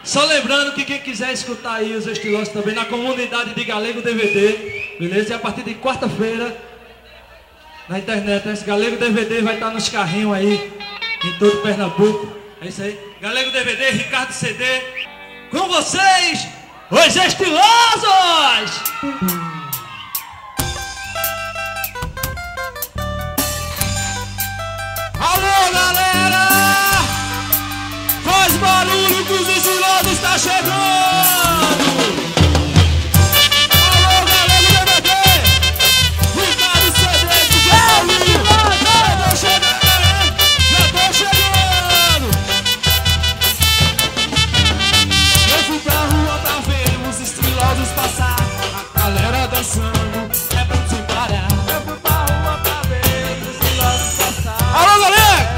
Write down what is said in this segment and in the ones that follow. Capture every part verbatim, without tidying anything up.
Só lembrando que quem quiser escutar aí os estilosos também na comunidade de Galego D V D, beleza? E a partir de quarta-feira, na internet, esse Galego D V D vai estar nos carrinhos aí, em todo Pernambuco. É isso aí. Galego D V D, Ricardo C D, com vocês, os estilosos! Alô, galera! Faz barulho que os estilosos tá chegando! Alô, Galego D V D! Ricardo C D, D J Paulinho! Já tô chegando! Já tô chegando! Eu fui pra rua pra ver os estilosos passar, a galera dançando, é pra não se parar. Eu fui pra rua pra ver os estilosos passar. Alô, galera!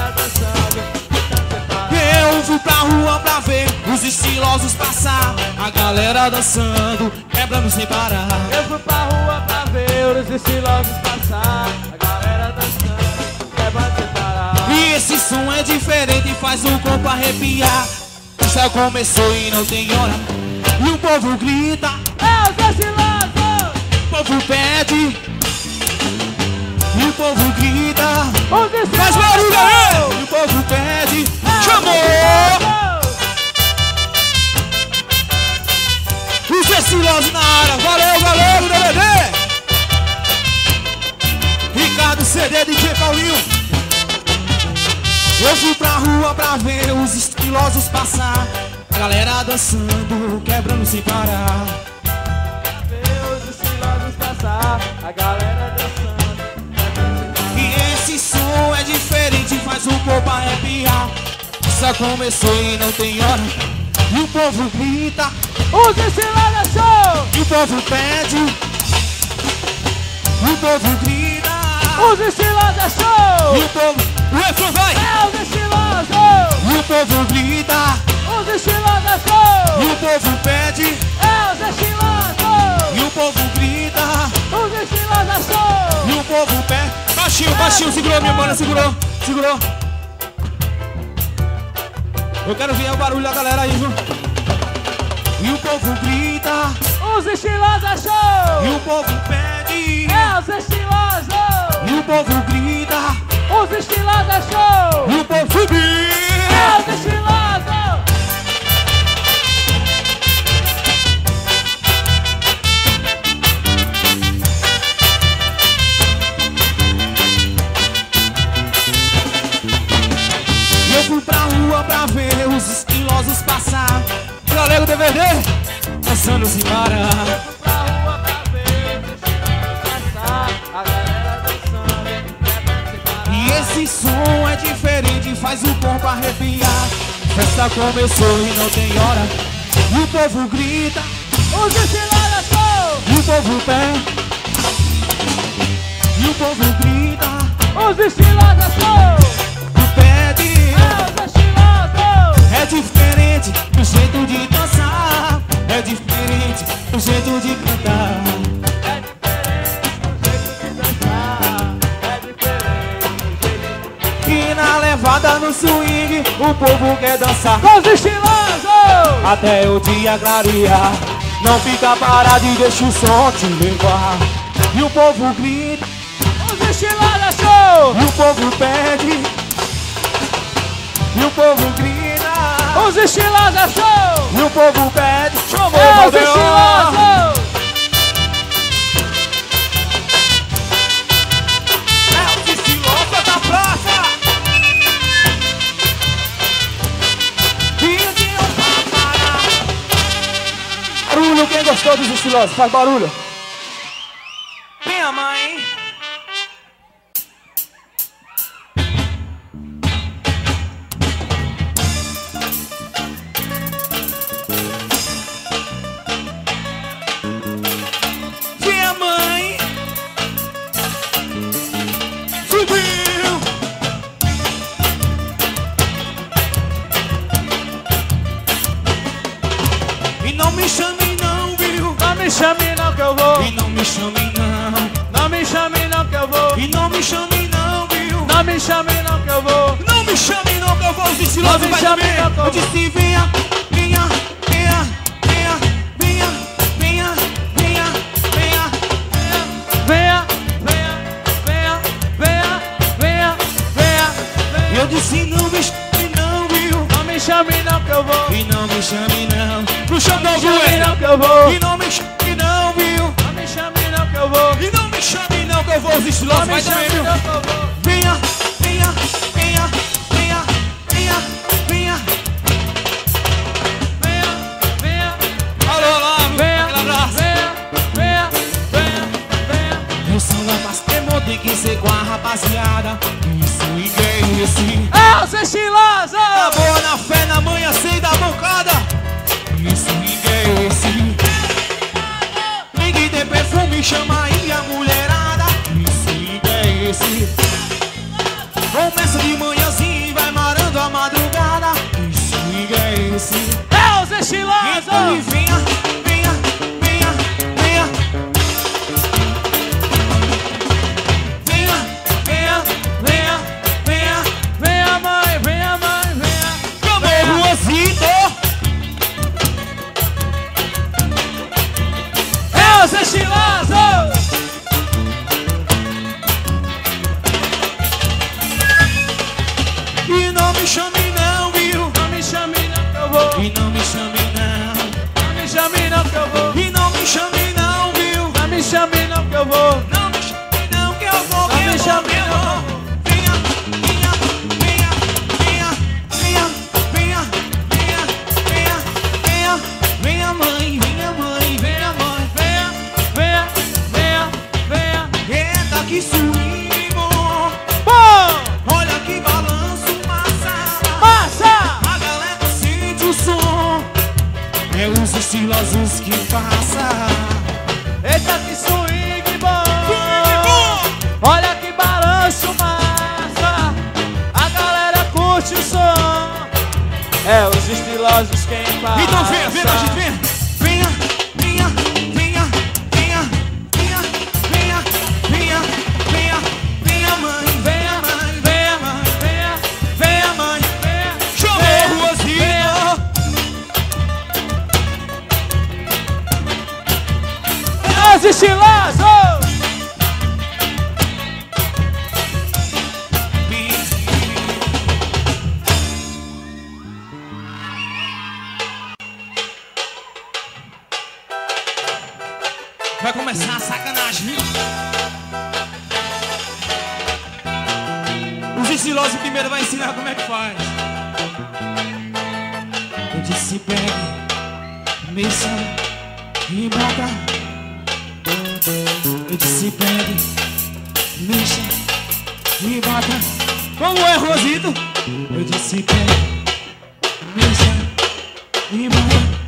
Eu fui pra rua pra ver os estilosos passar, a galera dançando, quebrando sem parar. Eu fui pra rua pra ver os estilosos passar, a galera dançando, quebrando sem parar. E esse som é diferente e faz o corpo arrepiar. Já começou e não tem hora, e o povo grita, É os estilosos! o povo pede, e o povo grita, Os estilosos! faz barulho aí! E o povo pede, chamou! Os estilosos na área, valeu, Galego D V D! Ricardo C D, D J Paulinho. Eu fui pra rua pra ver os estilosos passar, a galera dançando, quebrando sem parar. Ver os estilosos passar, a galera dançando, quebrando sem parar. E esse som é diferente, faz o povo arrepiar. Só começou e não tem hora, e o povo grita, Os estilosos show! e o povo pede, e o povo grita, Os estilosos show! e o povo... O refrão vai! É os estilosos! E o povo grita, Os estilosos show! e o povo pede, É os estilosos! e o povo grita, Os estilosos show! e o povo pede. Baixinho, baixinho, segurou minha mano, segurou, segurou. Eu quero ver o barulho da galera aí, viu? E o povo grita, Os estilosos show! e o povo pede, É os estilosos! e o povo grita, Os estilosos show! e o povo subir. É os estilosos! E eu fui pra rua pra ver os estilosos passar, Galego D V D, dançando sem parar. Eu fui pra rua pra ver os estilosos passar, a galera dançando, quebrando sem parar. E esse som é diferente, faz o corpo arrepiar. Festa começou e não tem hora, e o povo grita, Os estilosos show! e o povo pede, e o povo grita, Os estilosos show! e pede. É os estilosos! É diferente do jeito de dançar, é diferente do jeito de cantar. É diferente do jeito de dançar, é diferente do jeito de... E na levada no swing, o povo quer dançar Os estilosos! até o dia clarear. Não fica parado e deixa o som te levar. E o povo grita, Os estilosos show! e o povo pede, e o povo grita, Os estilosos show! e o povo pede. Chamou, É os Valdeon! estilosos! É os estilosos da praça! E de um papai. Barulho, quem gostou dos estilosos? Faz barulho. Minha mãe. Minha mãe subiu. E não me chame não, viu? Não me chame não que eu vou! E não me chame não. Não me chame não que eu vou! E não me chame não, viu? Não me chame não que eu vou! Não me chame não que eu vou, os estilosos Não me vai chame também. não que eu Eu vou. disse venha, venha, disse não me chame não, viu? Não me chame não que eu vou. E não me chame não. Pro chão Não do me chame Bué. não que eu vou. E não me chame não, viu? Não me chame não que eu vou. E não me chame não que eu vou. Os Não estilosos me vai também, chame viu? não que eu vou. Venha, venha, venha, venha, venha, venha. Venha, venha, Alô, Olavo, venha, aquele abraço. venha, venha, venha, venha. Eu sou da Pastemon, tem que ser com a rapaziada. Isso ninguém esse. É os estilosos! Tá boa na fé, na manhã, sem dar bancada. Isso ninguém esse. Tem que ter perfume, chama aí a mulherada. Isso ninguém esse. Começa de manhãzinha e vai marando a madrugada. Isso ninguém esse. É os Então estilosos! venha, venha, venha, venha. Venha, venha, venha, venha. Venha mãe, venha mãe, venha. Chamou Ruazito. É os estilosos! E não me chame não, viu? Não me chame não que eu vou. E não me chame não. Não me chame não que eu vou. E não me chame não, viu? Não me chame não que eu vou. Não me chame não que eu vou, Não que me eu vou, chame que eu não. vou. Venha, venha, venha, venha, venha, venha, venha, venha, venha, venha mãe, venha mãe, venha mãe. Venha, venha, venha, venha. Eita que swing bom, Bom! olha que balanço massa. Massa! A galera sente o som, é os estilosos que passa. Eita que swing bom! Swing bom! Olha que balanço massa! A galera curte o som. É os estilosos quem passa. Então venha, venha, gente, venha. Venha, venha, venha, venha, venha, venha, venha, venha, venha, mãe, venha, mãe, venha, mãe, Venha, venha, mãe. venha, Chamou Ruazinho. é os estilosos! Vai começar a sacanagem, viu? Os estilosos primeiro vai ensinar como é que faz. Eu disse pegue, mexa e bota. Eu disse pegue, mexa e bota. Como é, Rosito? Eu disse pegue, mexa e bota.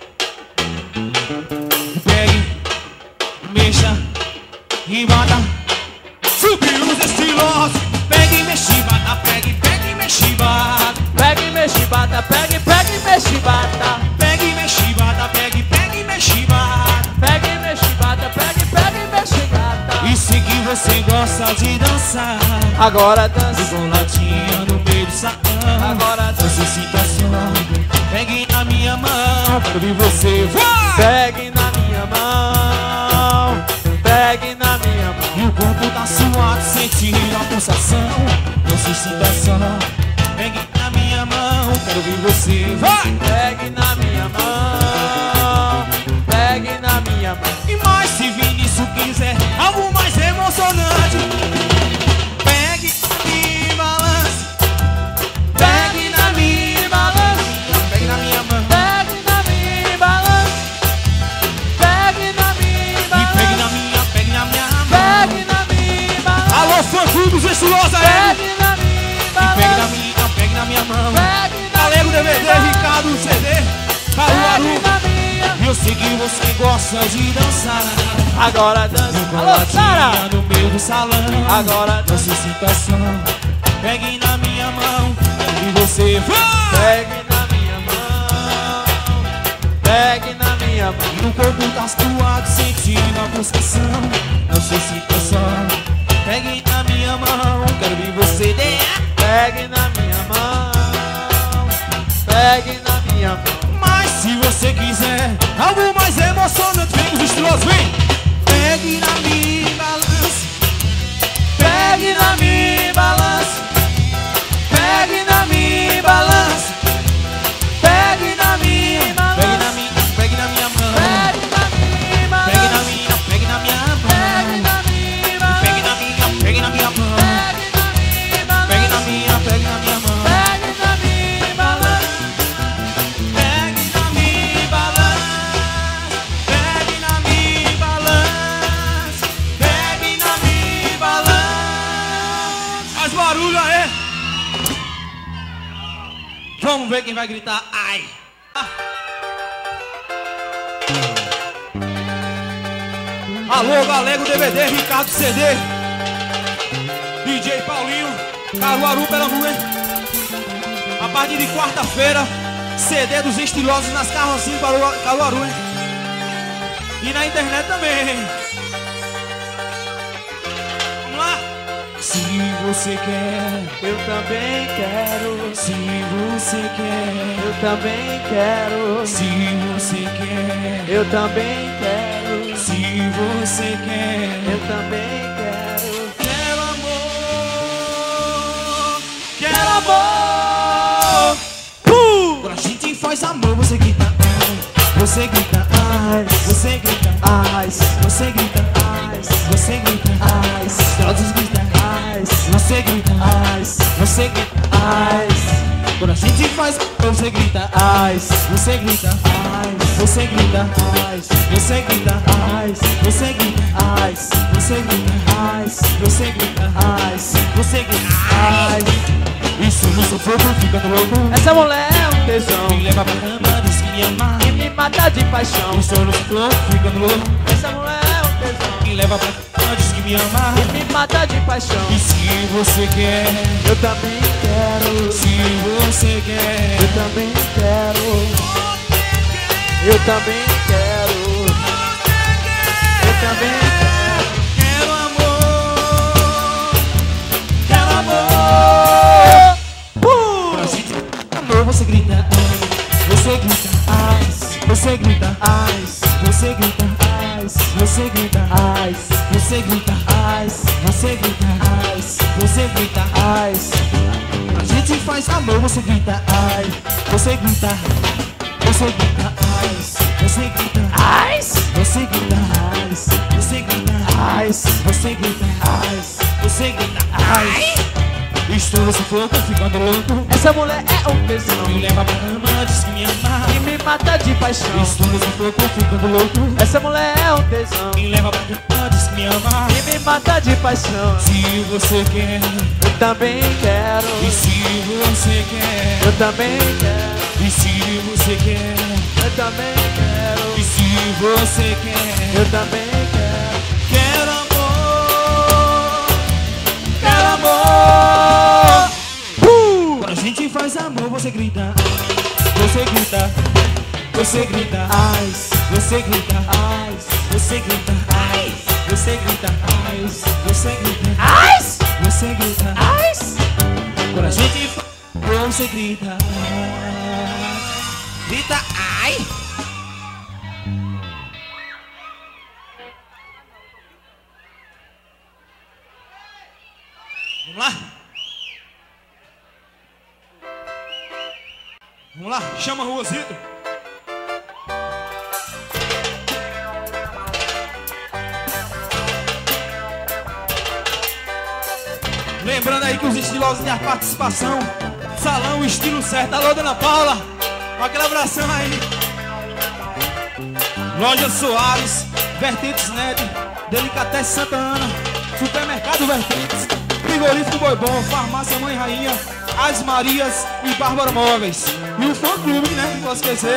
Pegue, mexa e bota. Subiu os estilosos. Pegue e mexe e bata. Pegue, pegue e mexe e bata. Pega e mexe, bata, pega e pega e mexe, bata. Pegue e mexe e bata. Pegue, pegue e mexe e bata. Pega e mexe, bata, pega e pega e mexe, gata. E sei que você gosta de dançar. Agora De dança, boladinha no meio do salão. agora dança. Você sinta só. Pegue na minha mão. Quero ver você. Vai! Pegue na minha mão, pegue na minha mão. E o corpo tá suado, sentindo a pulsação. Não se sinta só. Pegue na minha mão, quero ver você. Vai! Pegue na minha mão, pegue na minha mão. E mais se Vinícius quiser algo mais emocionante, pegue e balance. Pegue na minha balança. Pegue na minha mão. Pegue na minha balança, pegue na minha E balança. pegue na minha, pegue na minha mão. Pegue na minha balança, Alô, fã clube dos estilosos aí. pegue na minha E pegue na balança. minha, pegue na minha mão. Pegue na Galego D V D, minha Ricardo C D, Pegue Caruaru. na minha. Eu sei que você gosta de dançar. Agora dança. Alô, Sara. Coladinha no meio do salão. Agora dança. Você sinta só. Pegue na minha mão e você vai. Pegue na minha mão, pegue na minha mão. E o corpo tá suado, sentindo a pulsação. Não sei se tá só. Pegue na minha mão, quero ver você der. Pegue na minha mão, pegue na minha mão. Mas se você quiser algo mais emocionante, vem os estilosos, vem. Pegue na minha balança. Pegue na minha balança, aê! Vamos ver quem vai gritar ai! Alô, Galego D V D, Ricardo C D, D J Paulinho, Caruaru, Pernambuco, hein? A partir de quarta-feira, C D dos estilosos nas carrocinhas para Caruaru, hein? E na internet também, hein? Vamos lá? Se você quer, Eu também quero. se você quer, Eu também quero. se você quer, Eu também quero. se você quer, Eu também quero. quero amor, quero amor. Uh! Quando a gente faz amor, você grita ai, você grita ai, você grita Ai, você grita ai, você grita ai, todos gritam ai, você grita ai, você grita ai, quando a gente faz amor, você grita ai, você grita ai, você grita ai, você grita ai, você grita ai, você grita ai, você grita ai, você grita ai. isso no sufoco ficando louco Essa mulher é um tesão me leva pra cama, diz que me ama e me mata de paixão. estou no sufoco ficando louco Essa mulher é um tesão me leva pra cama, diz que me ama e me mata de paixão. e se você quer, Eu também quero. se você quer, Eu também quero. Eu também quero. Eu também quero. quero amor, quero amor. Pra gente amor, você grita ai, você grita ai, você grita ai, você grita ai, você grita ai, você grita ai, você grita ai, você grita ai. A gente faz amor, você grita ai, você grita, você grita ai, você grita ai, você grita ai, você grita ai, você grita ai, você grita ai. Estou no sufoco, ficando louco. Essa mulher é um tesão Me leva pra cama, diz que me ama e me mata de paixão. estou no sufoco, ficando louco. Essa mulher é um tesão Me leva pra cama, diz que me ama e me mata de paixão. se você quer, Eu também quero. e se você quer, Eu também quero. e se você quer, Eu também quero. e se você quer, Eu também quero. quero amor, quero amor. Quando a gente faz amor, você grita, você grita, você grita, Ai, você grita, ai, você grita, ai, você grita, ai, você grita, ai, você grita. ai. Quando a gente faz amor, você grita, grita ai. Vamos lá? Vamos lá, chama Ruazito. Lembrando aí que os estilosos têm a participação. Salão, o estilo certo. Alô, Dona Paula. Aquele abração aí. Loja Soares, Vertentes Net, Delicatesse Santa Ana, Supermercado Vertentes, Frigorífico Boi Bom, Farmácia Mãe Rainha, As Marias e Bárbara Móveis. E o fã clube, né? Não posso esquecer.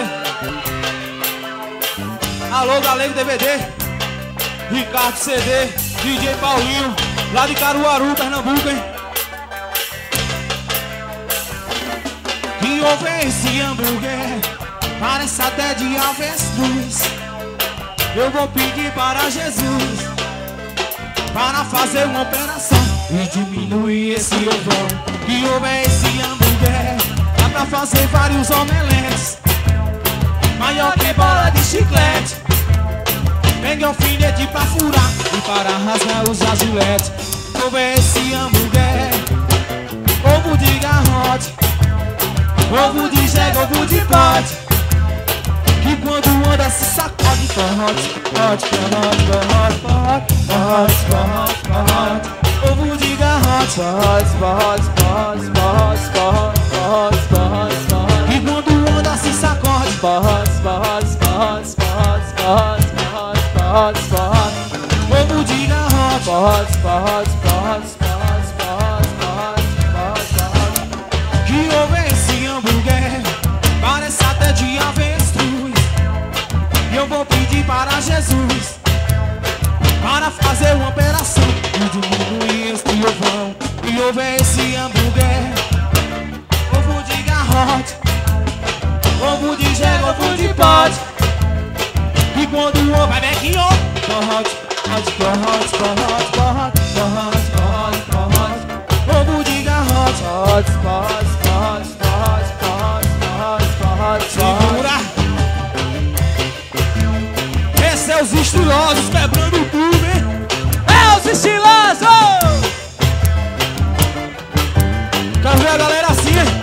Alô, Galego D V D, Ricardo C D, D J Paulinho, lá de Caruaru, Pernambuco, hein? E houve esse hambúrguer, parece até de avestruz. Eu vou pedir para Jesus para fazer uma operação e diminuir esse ovão. E houve esse hambúrguer, dá pra fazer vários omeletes, maior que bola de chiclete. Pegue um alfinete pra furar e para rasgar os azuletes. Houve esse hambúrguer, ovo de garrote, ovo de jegue, ovo de pote, que quando anda se sacode. Forrote, forrote, forrote, forrote, forrote, forrote, forrote, ovo de garrote, Forrote, forrote, forrote, forrote, forrote, forrote, forrote, que quando anda se sacode. forrote, forrote, forrote, forrote, forrote, forrote, forrote, Ovo de garrote, forrote, forrote, forrote, forrote, forrote, forrote, para Jesus, para fazer uma operação e diminuir este ovão e houver esse hambúrguer. Ovo de garrote, ovo de jegue, ovo de pote. E quando o ovo vai back on, corrote, corrote, corrote, corrote, corrote, corrote, corrote, corrote. Ovo de garrote, Corrote, corrote, corrote, corrote, corrote, corrote, corrote. segura. Esse é os estilosos quebrando tudo, hein? É os estilosos! Quero ver a galera assim, hein?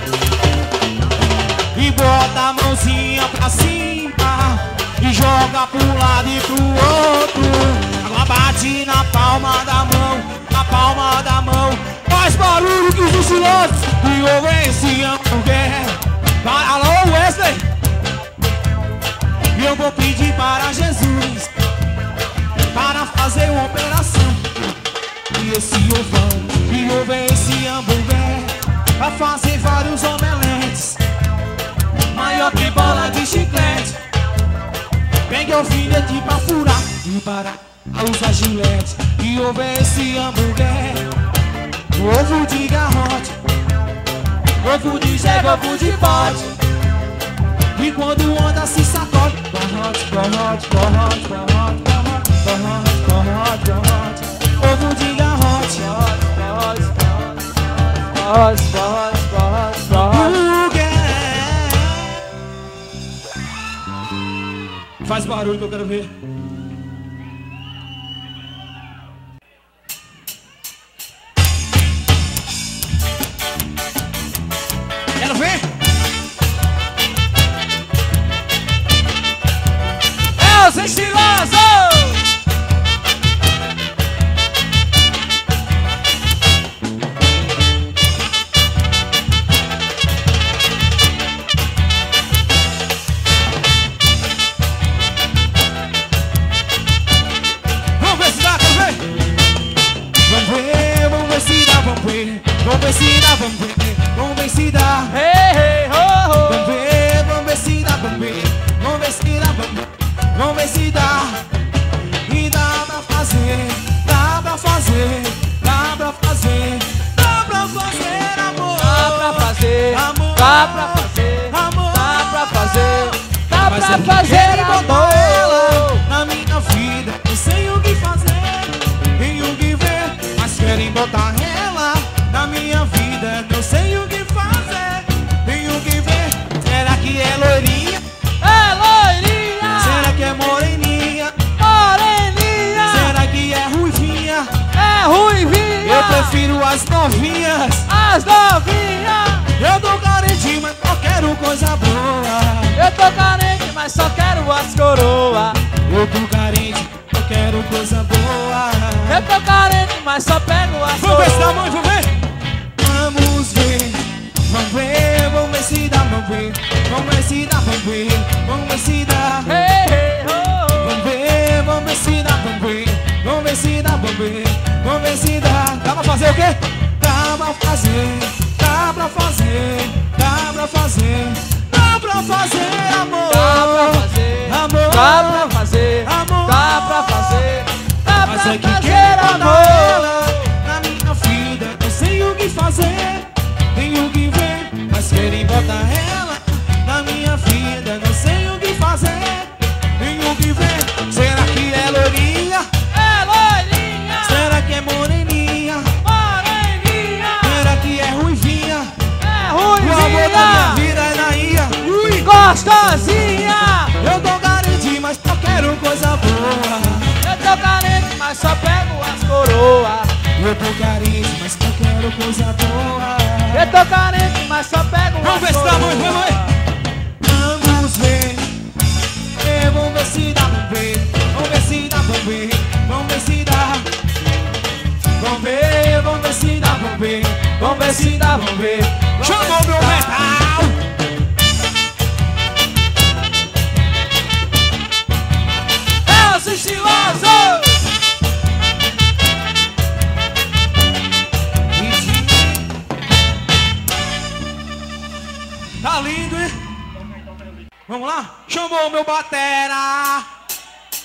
E bota a mãozinha pra cima e joga pro lado e pro outro. Agora bate na palma da mão, na palma da mão. Faz barulho que os estilosos e ouve esse hambúrguer. Vai, alô Wesley. E eu vou pedir para Jesus para fazer uma operação. E esse ovão, e ouve esse hambúrguer, pra fazer vários omeletes, maior que bola de chiclete. Pegue o alfinete pra furar e parar a usar gilete. E houve esse hambúrguer, ovo de garrote, ovo de jegue, ovo de pote. E quando anda se sacode, corrote, corrote, corrote, corrote, corrote, corrote, corrote. Ovo de garrote, Corrote, corrote, corrote, corrote, corrote. hambúrguer. Faz barulho que eu quero ver. Quero ver. É os estilosos! Vamos ver se dá, quero ver. Vamos ver, vamos ver se dá, vamos ver. Vamos ver se dá, vamos ver. Vamos ver se dá. Hey, hey, ho, ho. Vamos ver, vamos ver se dá, vamos ver. Vamos ver se dá, vamos ver. Vamos ver se dá. E dá pra fazer, dá pra fazer, dá pra fazer, dá pra fazer, amor. Dá pra fazer, Amor. dá pra fazer, Amor. dá pra fazer, dá Mas pra é que fazer, quero botar ela amor. na minha vida. Não sei o que fazer, nem o que ver, mas querem botar ela na minha vida. Não sei o que fazer, nem o que ver. Será que é loirinha? É loirinha, Será que é moreninha? moreninha, Será que é ruivinha? é ruivinha, Eu prefiro as novinhas. as novinhas. Eu tô carente, mas eu quero coisa boa. Eu tô carente, mas só quero as coroa. Eu tô carente, eu quero coisa boa. Eu tô carente, mas só pego as Vamos ver se dá, coroa. mãe, vamos ver. Vamos ver, vamos ver, vamos ver se dá, vamos ver. Vamos ver se dá, vamos ver, vamos ver se dá. Hey, hey, ho, ho. Vamos ver, vamos ver se dá, vamos ver. Vamos ver se dá, vamos ver. Vamos ver se dá. Dá pra fazer o quê? Dá pra fazer, dá pra fazer, dá pra fazer, dá pra fazer, amor. Dá pra fazer, Amor. dá pra fazer, Amor. dá pra fazer, dá Mas pra é que fazer, quero botar amor. ela na minha vida. Não sei o que fazer, tenho que ver. Mas querem botar ela na minha vida. Não sei o que fazer, tenho que ver. Será que é loirinha? É loirinha, Será que é moreninha? moreninha, Será que é ruivinha? é O amor da minha ruivinha, vida é Naia. Ui! gostosinha. Eu tô carente, mas só quero coisa boa. Eu tô carente, mas só pego as coroa. Eu tô carente, mas só quero coisa boa. Eu tô carente, mas só pego Vamos as ver se dá, mãe, coroa. vamos ver. Vamos ver, é, vamos ver se dá, vamos ver. Vamos ver se dá, vamos ver. Vamos ver se dá. Vamos ver, vamos ver se dá, vamos ver. Vamos ver se dá, vamos ver. Chamou meu metal. É os estilosos. Tá lindo, hein? Vamos lá? Chamou meu batera.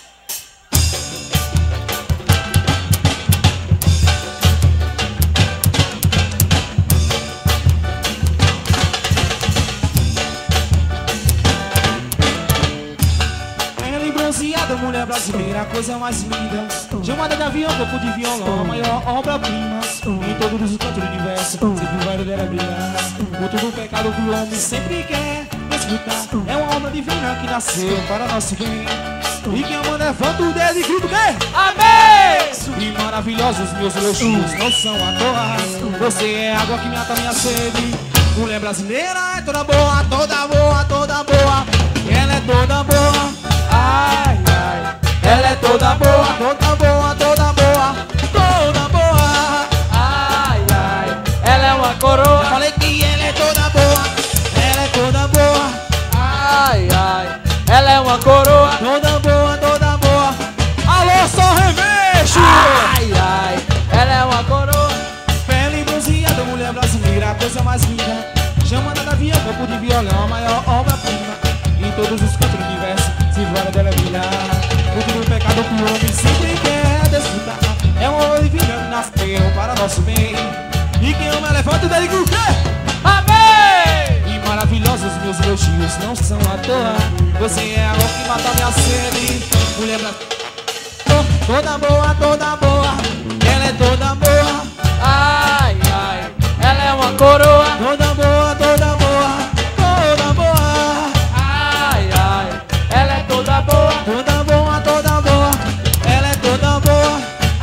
brasileira, a coisa mais linda. Chamada de avião, corpo de violão, a maior obra-prima. Em todos os cantos do universo, sempre vai dela brilhar. Por todo o pecado que o homem sempre quer desfrutar. É uma obra divina que nasceu para nosso bem. E quem ama levanta o dedo e grita o quê? Amém! E maravilhosos meus elogios não são à toa. Você é água que mata minha sede. Mulher brasileira é toda boa, toda boa, toda boa. Ela é toda boa, ai, ai. Ela é toda boa, toda boa, toda boa, toda boa, Ai, ai, ela é uma coroa. eu falei que ela é toda boa, ela é toda boa, Ai, ai, ela é uma coroa. toda boa, toda boa. Alô, só remexo! Ai, ai, ela é uma coroa. Pele bronzeada, mulher brasileira, a coisa mais linda. Chamada da via, corpo de violão, a maior obra-prima. Em todos os cantos do universo, se fora dela brilhar. O que do pecado que o homem sempre quer desfrutar. É uma obra divina que nasceu para nosso bem. E quem ama levanta o dedo e grita o quê? Amém! E maravilhosos meus elogios não são à toa. Você é a água que mata minha sede. Mulher brasileira, toda boa, toda boa. Ela é toda boa, Ai, ai, ela é uma coroa. toda boa, toda boa, toda boa, Ai, ai, ela é toda boa. toda boa, toda boa. Ela é toda boa,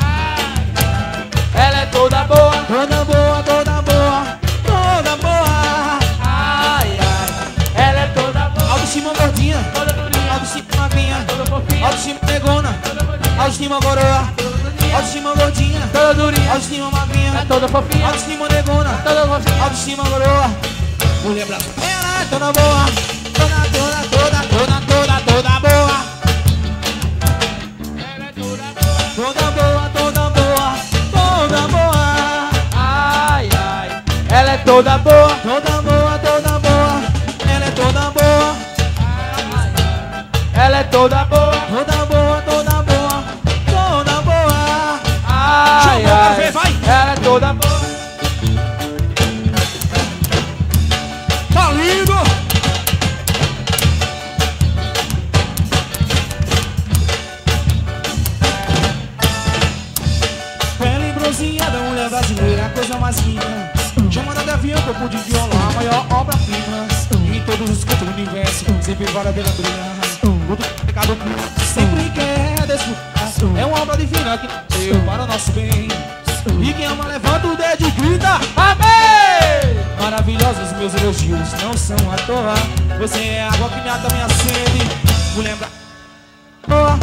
Ela é toda boa. toda boa, toda boa, toda boa. Ai, ai, ela é toda boa. Autoestima gordinha, Toda durinha, autoestima magrinha, toda fofinha, autoestima negona, toda gordinha, autoestima coroa, toda durinha, autoestima gordinha, toda durinha, autoestima magrinha, é toda fofinha, autoestima negona, toda fofinha. autoestima coroa. Mulher brasileira é toda boa, toda, toda, toda, toda, toda, toda boa. Ela é toda boa. Toda boa, toda boa, toda boa. Ai, ai, ela é toda boa. Toda boa, toda boa. Ela é toda boa. Ela é toda boa. Toda boa, toda boa, toda boa. Ai, Chamou, quero ver, ai, vai. ela é toda boa. Tá lindo! Pele bronzeada, mulher brasileira, a coisa mais linda. Chamada de avião, corpo de violão, a maior obra-prima. Em todos os cantos do universo, sempre vara dela brilhar. O pecado que sempre quer desfrutar. É uma obra divina que nasceu para o nosso bem. E quem ama levanta o dedo e grita. Amém! Maravilhosos meus elogios não são à toa. Você é a água que mata minha sede. Mulher boa,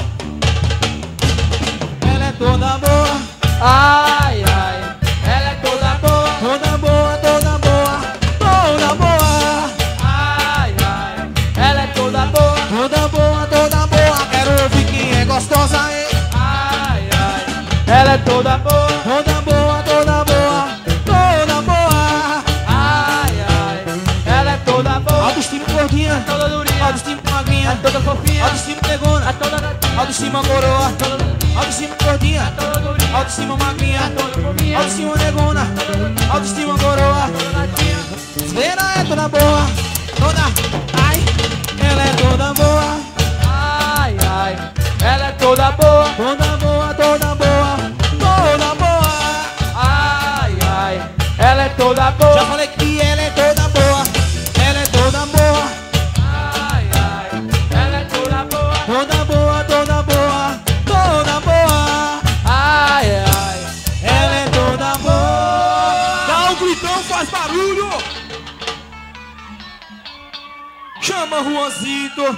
ela é toda boa, Ai, ai, ela é toda boa. toda boa, toda boa, toda boa, Ai, ai, ela é toda boa. toda boa, toda boa. Quero ouvir quem é gostosa aí. Ai, ai, ela é toda boa. Toda boa, toda boa, toda boa. Ai, ai, ela é toda boa. Autoestima gordinha, Toda durinha, autoestima magrinha, é toda fofinha, autoestima negona, é toda gatinha, autoestima coroa, toda durinha, autoestima gordinha, toda durinha, autoestima magrinha, toda fofinha, autoestima negona, autoestima coroa. toda gatinha. Brasileira é toda boa, toda, ai, ela é toda boa, Ai, ai, ela é toda boa. toda boa, toda boa, toda boa. Ai, ai, ela é toda boa. Já falei que ela é toda boa, ela é toda boa, Ai, ai, ela é toda boa. toda boa, toda boa, toda boa. Ai, ai, Ela é toda boa. Dá um gritão, faz barulho. Chama Juanzito.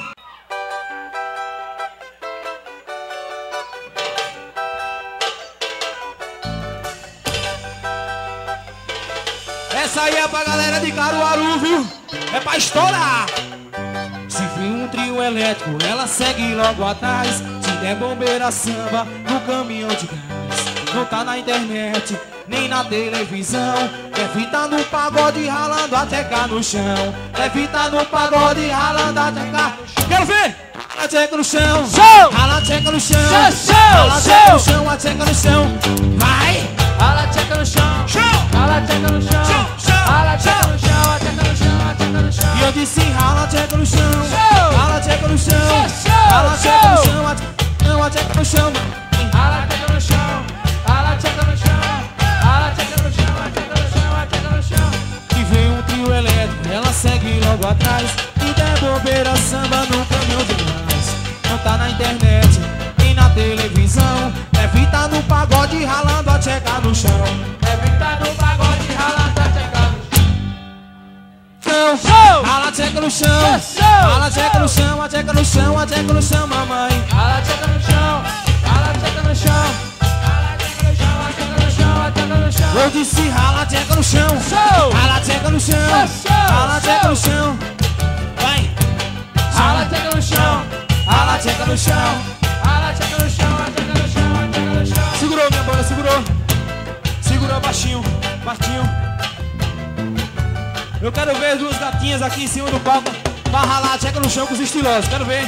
Essa aí é pra galera de Caruaru, viu? É pra estourar. Se vir um trio elétrico, ela segue logo atrás. Se der bombeira samba no caminhão de gás. Não tá na internet, nem na televisão. Deve tá no pagode ralando até cá no chão. Deve tá no pagode ralando até cá no chão. Quero ver! A tcheca no chão, Show! rala a tcheca no chão, Show, show, rala a tcheca show! no chão, a tcheca no chão. Vai! Ela tcheca no chão, Show! ela tcheca no chão, Show, show, ela tcheca no chão, ela tcheca no chão, ela tcheca no chão. E eu disse rala a tcheca no chão, Show! rala a tcheca no chão, Show, show, rala a tcheca no show! chão, a tcheca, não, a tcheca no chão, Rala a tcheca no chão, rala a tcheca no chão, rala a tcheca no chão, a tcheca no chão, a tcheca no chão. e vem um trio elétrico, ela segue logo atrás. E der bobeira, samba no caminhão de trás. Não tá na internet, nem na televisão. Deve tá no pagode, ralando a tcheca no chão. Deve tá no pagode, ralando a tcheca no Chão, chão. rala a tcheca no chão, Chão, rala a tcheca no chão, a tcheca no chão, a tcheca no chão, mamãe. Rala a tcheca no chão, rala a tcheca no chão, rala a tcheca no chão, a tcheca no chão, a tcheca no chão. Eu disse rala a tcheca no chão, Chão. rala a tcheca no chão, Chão. rala a tcheca no chão. Vai, Rala a tcheca no chão, rala a tcheca no chão. rala a tcheca no chão, a tcheca no chão, a tcheca no chão. Segurou minha banda, segurou. Segurou baixinho, baixinho. Eu quero ver as duas gatinhas aqui em cima do palco pra ralar a tcheca no chão com os estilosos. Quero ver.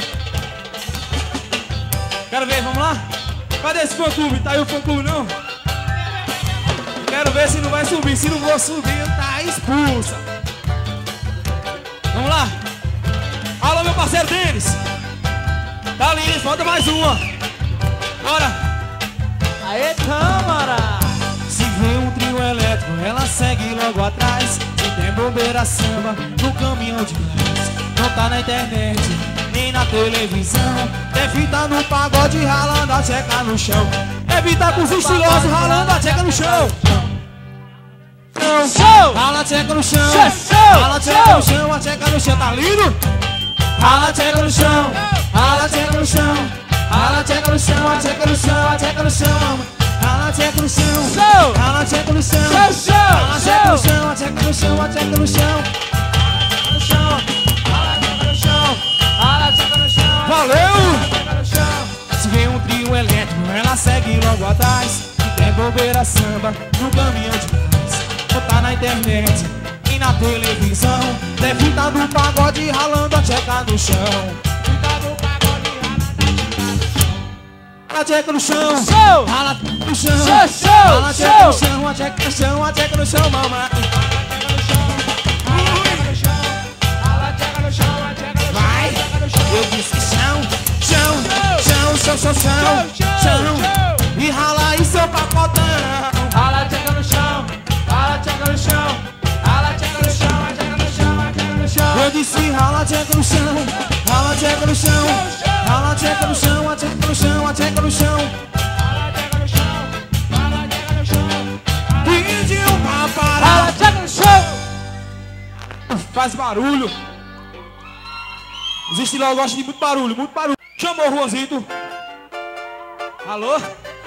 Quero ver, vamos lá? Cadê esse fã-clube? Tá aí o fã-clube não? Quero ver se não vai subir. Se não for subir, tá expulsa. Vamos lá? Alô, meu parceiro Denis. Tá ali, falta mais uma. Bora. Aê, câmara! Se vê um trio elétrico, ela segue logo atrás. Se tem bobeira, samba no caminhão de gás. Não tá na internet, nem na televisão. Deve tá no pagode, ralando a tcheca no chão. Deve tá com os estilosos, ralando a tcheca no chão. Chão! Rala a tcheca no chão, Chão! rala a tcheca no chão, a tcheca no chão, tá lindo? Rala a tcheca no chão, rala a tcheca no chão, rala a tcheca no chão, a tcheca no chão, a tcheca no chão. Rala a tcheca no chão, Chão! rala a tcheca no chão, Chão, chão, rala a tcheca no chão. chão, a tcheca no chão, a tcheca no chão. No chão, rala a tcheca no chão, rala a tcheca no chão. Valeu! Rala a tcheca no chão. Se vem um trio elétrico, ela segue logo atrás. Se tem bobeira, samba no caminhão de gás. Não tá na internet, nem na televisão. Deve tá no pagode, ralando a tcheca no chão. Tá no pagode, rala a tcheca no chão. Rala a tcheca no chão, Chão! rala no chão, Chão, chão, rala a tcheca no chão. chão, a tcheca no chão, a tcheca no chão, mamãe. Vai! Eu disse chão, chão, chão, chão, chão, chão, chão. E rala aí seu pacotão. Rala a tcheca no chão, rala a tcheca no chão, rala a tcheca no chão, a tcheca no chão, a tcheca no chão. Eu disse rala a tcheca no chão, rala a tcheca no chão, rala a tcheca no chão, a tcheca no chão, a tcheca no chão. Rala a tcheca no chão, rala a tcheca no chão, Pediu pra rala parar. a tcheca no chão. Faz barulho. Os estilos gostam de muito barulho, muito barulho. Chamou o Juanzito. Alô?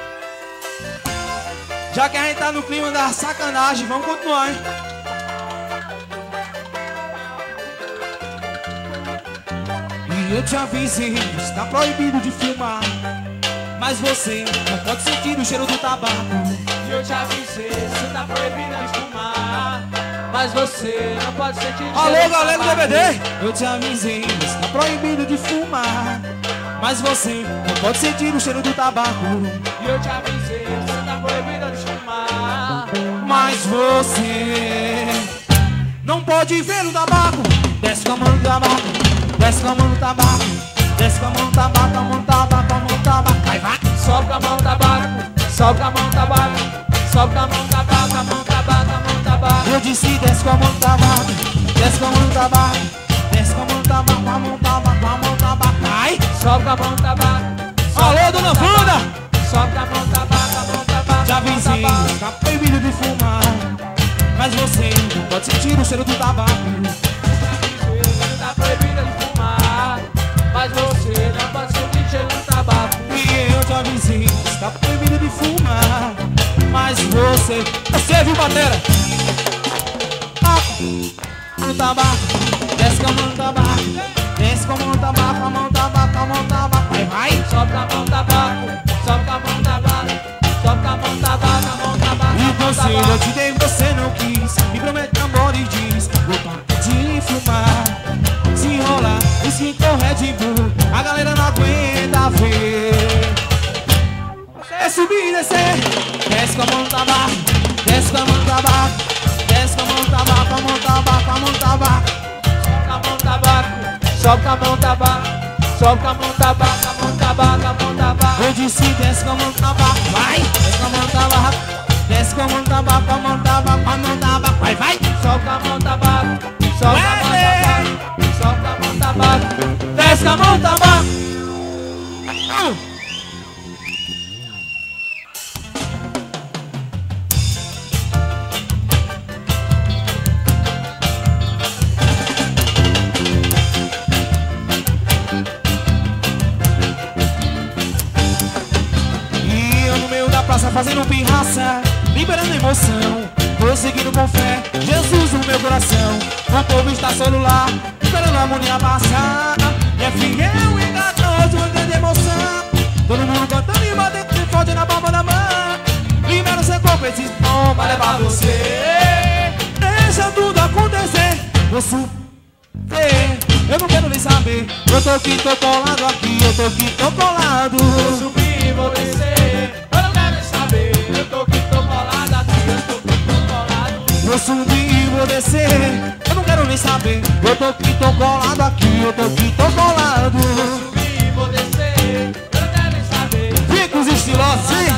Já que a gente tá no clima da sacanagem, vamos continuar, hein? E eu te avisei, está proibido de fumar. Mas você não pode sentir o cheiro do tabaco. E eu te avisei, você tá proibido de fumar, mas você não pode sentir o Alô, cheiro do galera do D V tabaco. D! Eu te avisei, está proibido de fumar. Mas você não pode sentir o cheiro do tabaco. E eu te avisei, você tá proibido de fumar, Mas você não pode ver o tabaco. Desce com a mão no tabaco, desce com a mão no tabaco, desce com a mão no tabaco, a mão no tabaco, a mão no tabaco. Vai, vai! sobe com a mão tabaco, sobe com a mão tabaco, sobe com a mão tabaco, a mão tabaco, a mão tabaco. Eu disse desce com a mão no tabaco, desce com a mão no tabaco, desce com a mão no tabaco, a mão no tabaco, a mão no tabaco. Vai! Sobe com a mão tabaco. Alô, dona Wanda! Sobe com a mão tabaco, a mão tabaco. Já avisei, está proibido de fumar. Mas você não pode sentir o cheiro do tabaco. Você tá proibido de fumar, mas você não pode sentir cheiro do tabaco. E eu te avisei, está proibido de fumar. Mas você, você viu, batera? No tabaco, desce com a mão no tabaco, desce com a mão no tabaco, a mão no tabaco, a mão no tabaco. Vai, vai! Sobe com a mão tabaco, sobe com a mão tabaco, sobe com a mão tabaco, a mão tabaco. E você, eu te dei, você não quis. Me promete amor e diz, vou parar de fumar. Se enrolar, e se correr de burro, a galera não aguenta ver. É subir e descer, desce com a mão no tabaco, desce com a mão no tabaco, desce com a mão no tabaco, a mão no tabaco, a mão no tabaco. Sobe com a mão tabaco, sobe com a mão tabaco, sobe com a mão tabaco, a mão tabaco, a mão tabaco. Eu disse desce como um tabaco, vai. Desce como um tabaco, desce como um tabaco, como um tabaco, como um tabaco, vai, vai. Solta a mão tabaco, solta a mão tabaco, solta a mão tabaco, desce a mão tabaco. E eu no meio da praça fazendo pirraça, liberando emoção, tô seguindo com fé, Jesus no meu coração. O povo está celular, esperando a harmonia passar. E é fiel e enganoso, uma grande emoção. Todo mundo cantando e batendo bem forte na palma da mão. Libera o seu corpo, esse som vai levar você. Deixa tudo acontecer, vou subir. Eu não quero nem saber, eu tô aqui, tô colado aqui, eu tô aqui, tô colado. Vou subir, vou descer, eu não quero nem saber. Eu tô aqui, tô colado aqui, eu tô aqui, tô colado. Vou subir, vou descer, eu não quero nem saber. Eu tô aqui, tô colado aqui, eu tô aqui, tô colado. Vou subir, vou descer, eu não quero nem saber. Fica os estilosos, hein?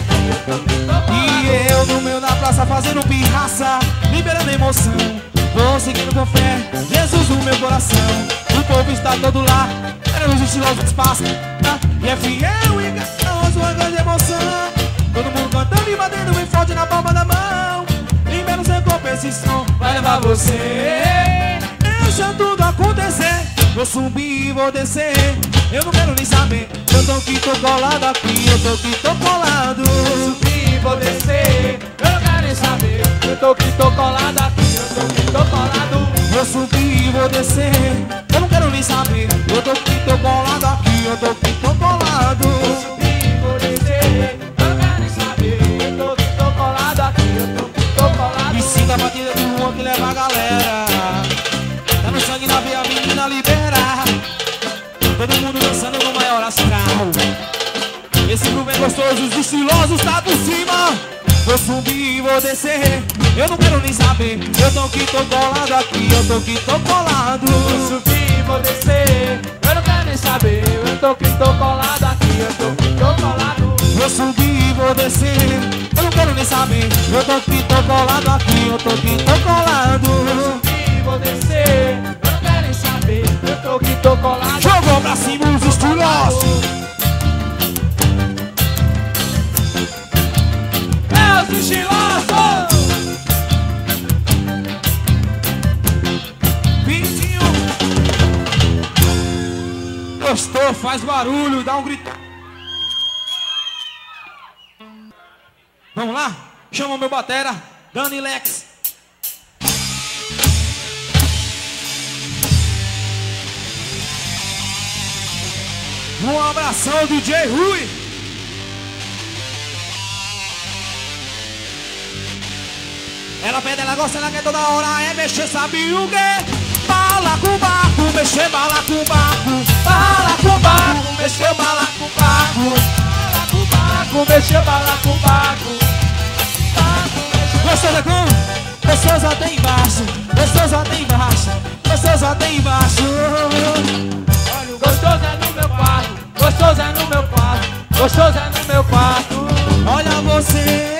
E eu no meio da praça fazendo pirraça, liberando emoção, vou seguindo com fé, Jesus no meu coração. O povo está todo lá, esperando os estilosos espaço, tá? E é fiel e enganoso, uma grande emoção. Todo mundo cantando e batendo bem forte na palma da mão. Libera o seu corpo, esse som vai levar você. Deixa tudo acontecer, vou subir, vou descer, eu não quero nem saber. Eu tô aqui, tô colado aqui, eu tô aqui, tô colado. Vou subir, vou descer, eu não quero nem saber. Eu tô aqui, tô colado aqui, eu tô aqui, tô colado. Vou subir, vou descer, eu não quero nem saber. Eu tô aqui, tô colado aqui, eu tô aqui, tô colado. Vou subir, vou descer, eu não quero nem saber. Eu tô aqui, tô colado aqui, eu tô aqui, tô colado. E sinta a batida de rua que leva a galera. Tá no sangue na veia, a menina libera. Todo mundo dançando no maior astral. Esse grupo é gostoso, os estilosos tá por cima. Vou subir, vou descer, eu não quero nem saber. Eu tô aqui, tô colado aqui, eu tô aqui, tô colado. Vou subir, vou descer, eu não quero nem saber. Eu tô aqui, tô colado aqui, eu tô aqui, tô colado. Vou subir, vou descer, eu não quero nem saber. Eu tô aqui, tô colado aqui, eu tô aqui, tô colado. Vou subir, vou descer, eu não quero nem saber. Eu tô aqui, tô colado. Jogou pra cima os estilosos. É os estilosos. vinte e um. Gostou? Faz barulho, dá um grito. Vamos lá? Chama o meu batera, Dani Lex. Um abração, D J Rui. Ela pede, ela gosta, ela quer toda hora é mexer, sabe o quê? Bala com barco, mexer bala com barco. Bala com barco, mexeu bala com barco. Bala com barco, mexeu bala com barco. Gostosa com? Gostosa tem embaixo, gostosa tem embaixo, gostosa tem embaixo. Gostoso é no meu quarto, gostoso é no meu quarto, gostoso é no meu quarto. Olha você,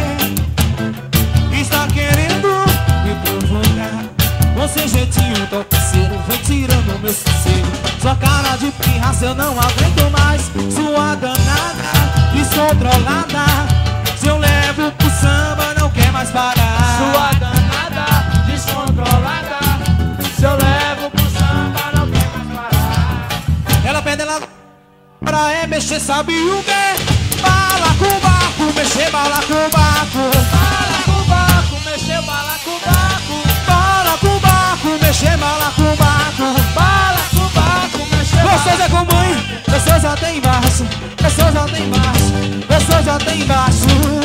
está querendo me provocar. Com seu jeitinho tão parceiro, vem tirando meu sossego. Sua cara de pirraça eu não aguento mais. Sua danada, descontrolada. Se eu levo pro samba não quer mais parar. Sua danada, descontrolada. Se eu levo pro samba não quer mais parar. Ela pede, ela pra é mexer, sabe o quê? Bala com barco, mexer bala com barco. Bala com barco, mexer bala com barco. Bala com barco, mexer bala com barco. Bala com barco, mexer bala. Gostosa com mãe, gostosa tem embaixo, gostosa tem embaixo, gostosa tem embaixo.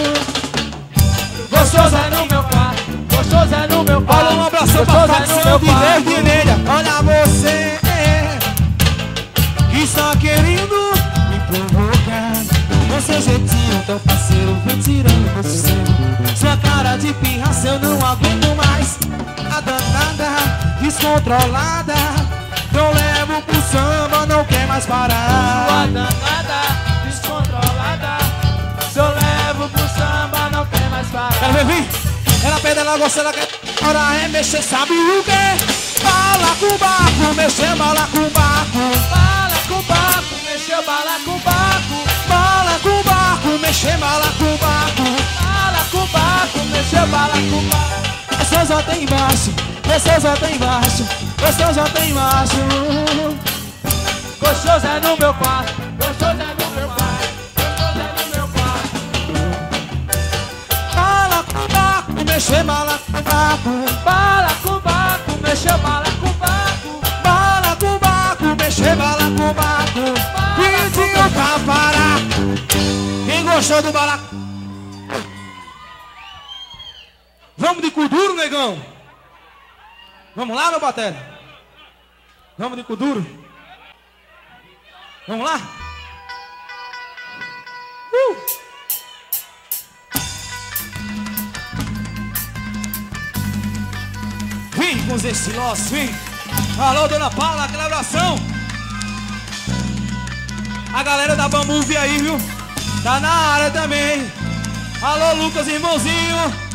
Gostoso é no meu quarto, gostoso é no meu quarto. Olha um abração pra facção de verde e vermelha. Olha você que está querendo me provocar. Com seu jeitinho tão parceiro, vem tirando meu sossego. Sua cara de pirraça eu não aguento mais. A danada, descontrolada. Eu levo pro samba, não quer mais Sua parar. danada, descontrolada. Quero ver, vem. Ela pede, ela gosta, ela quer. Ora é mexer, sabe o quê? Bala com barco, mexer bala com barco. Bala com barco, mexeu bala com barco. Bala com barco, mexer bala com barco. Bala com barco, mexeu bala com barco. Gostoso até embaixo, gostoso até embaixo, gostoso até embaixo. Gostoso é no meu quarto, gostoso é no meu quarto, gostoso é no meu quarto. Bala com barco, mexer bala com barco. Bala com barco, mexeu bala com barco. Bala com barco, mexer bala com barco. Pediu pra parar. Quem gostou do bala? Vamos de Kuduro, negão? Vamos lá, meu batera? Vamos de Kuduro? Vamos lá? Uh! Vem com os estilosos, vem! Alô, dona Paula, aquela abração! A galera da Bambuvi aí, viu? Tá na área também! Alô, Lucas, irmãozinho!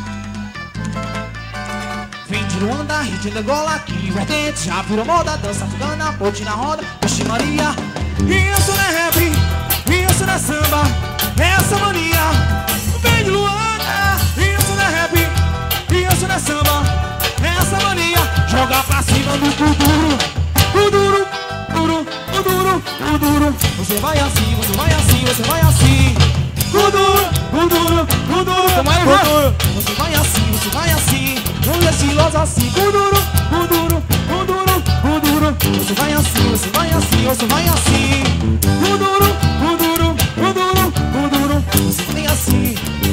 Vem de Luanda, Rio de Angola, aqui vertente. Já virou moda, dança afegana, pote na roda, Oxi Maria. Isso não é rap, isso não é samba, essa mania. Vem de Luanda, isso não é rap, isso não é samba, essa mania. Joga pra cima do Kuduro, Kuduro, Kuduro, Kuduro, Kuduro. Você vai assim, você vai assim, você vai assim. Kuduro, Kuduro, Kuduro, Kuduro. Você vai assim, você vai assim. Um estiloso assim, Kuduro, Kuduro, Kuduro, Kuduro. Você vai assim, você vai assim, você vai assim. Kuduro, Kuduro, Kuduro, Kuduro. Você vai assim.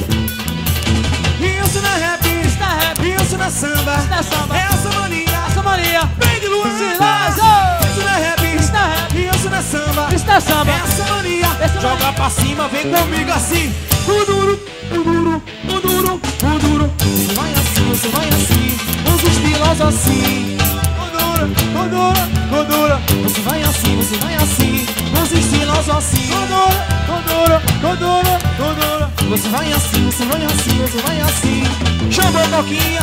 Isso não é rap, Isso não é rap, isso não é samba, isso não é samba, essa mania, essa mania. vem de Luanda. Estiloso. Isso não é rap, Isso não é rap, isso não é samba, isso não é samba, essa mania. essa Joga mania. pra cima, vem comigo assim. Kuduro, Kuduro, Kuduro, Kuduro. Você vai assim, você vai assim, os estilosos assim. Kuduro, Kuduro, Kuduro. Você vai assim, você vai assim, os estilosos assim. Kuduro, Kuduro, Kuduro, Kuduro. Você vai assim, você vai assim, você vai assim. Chamou a Coquinha.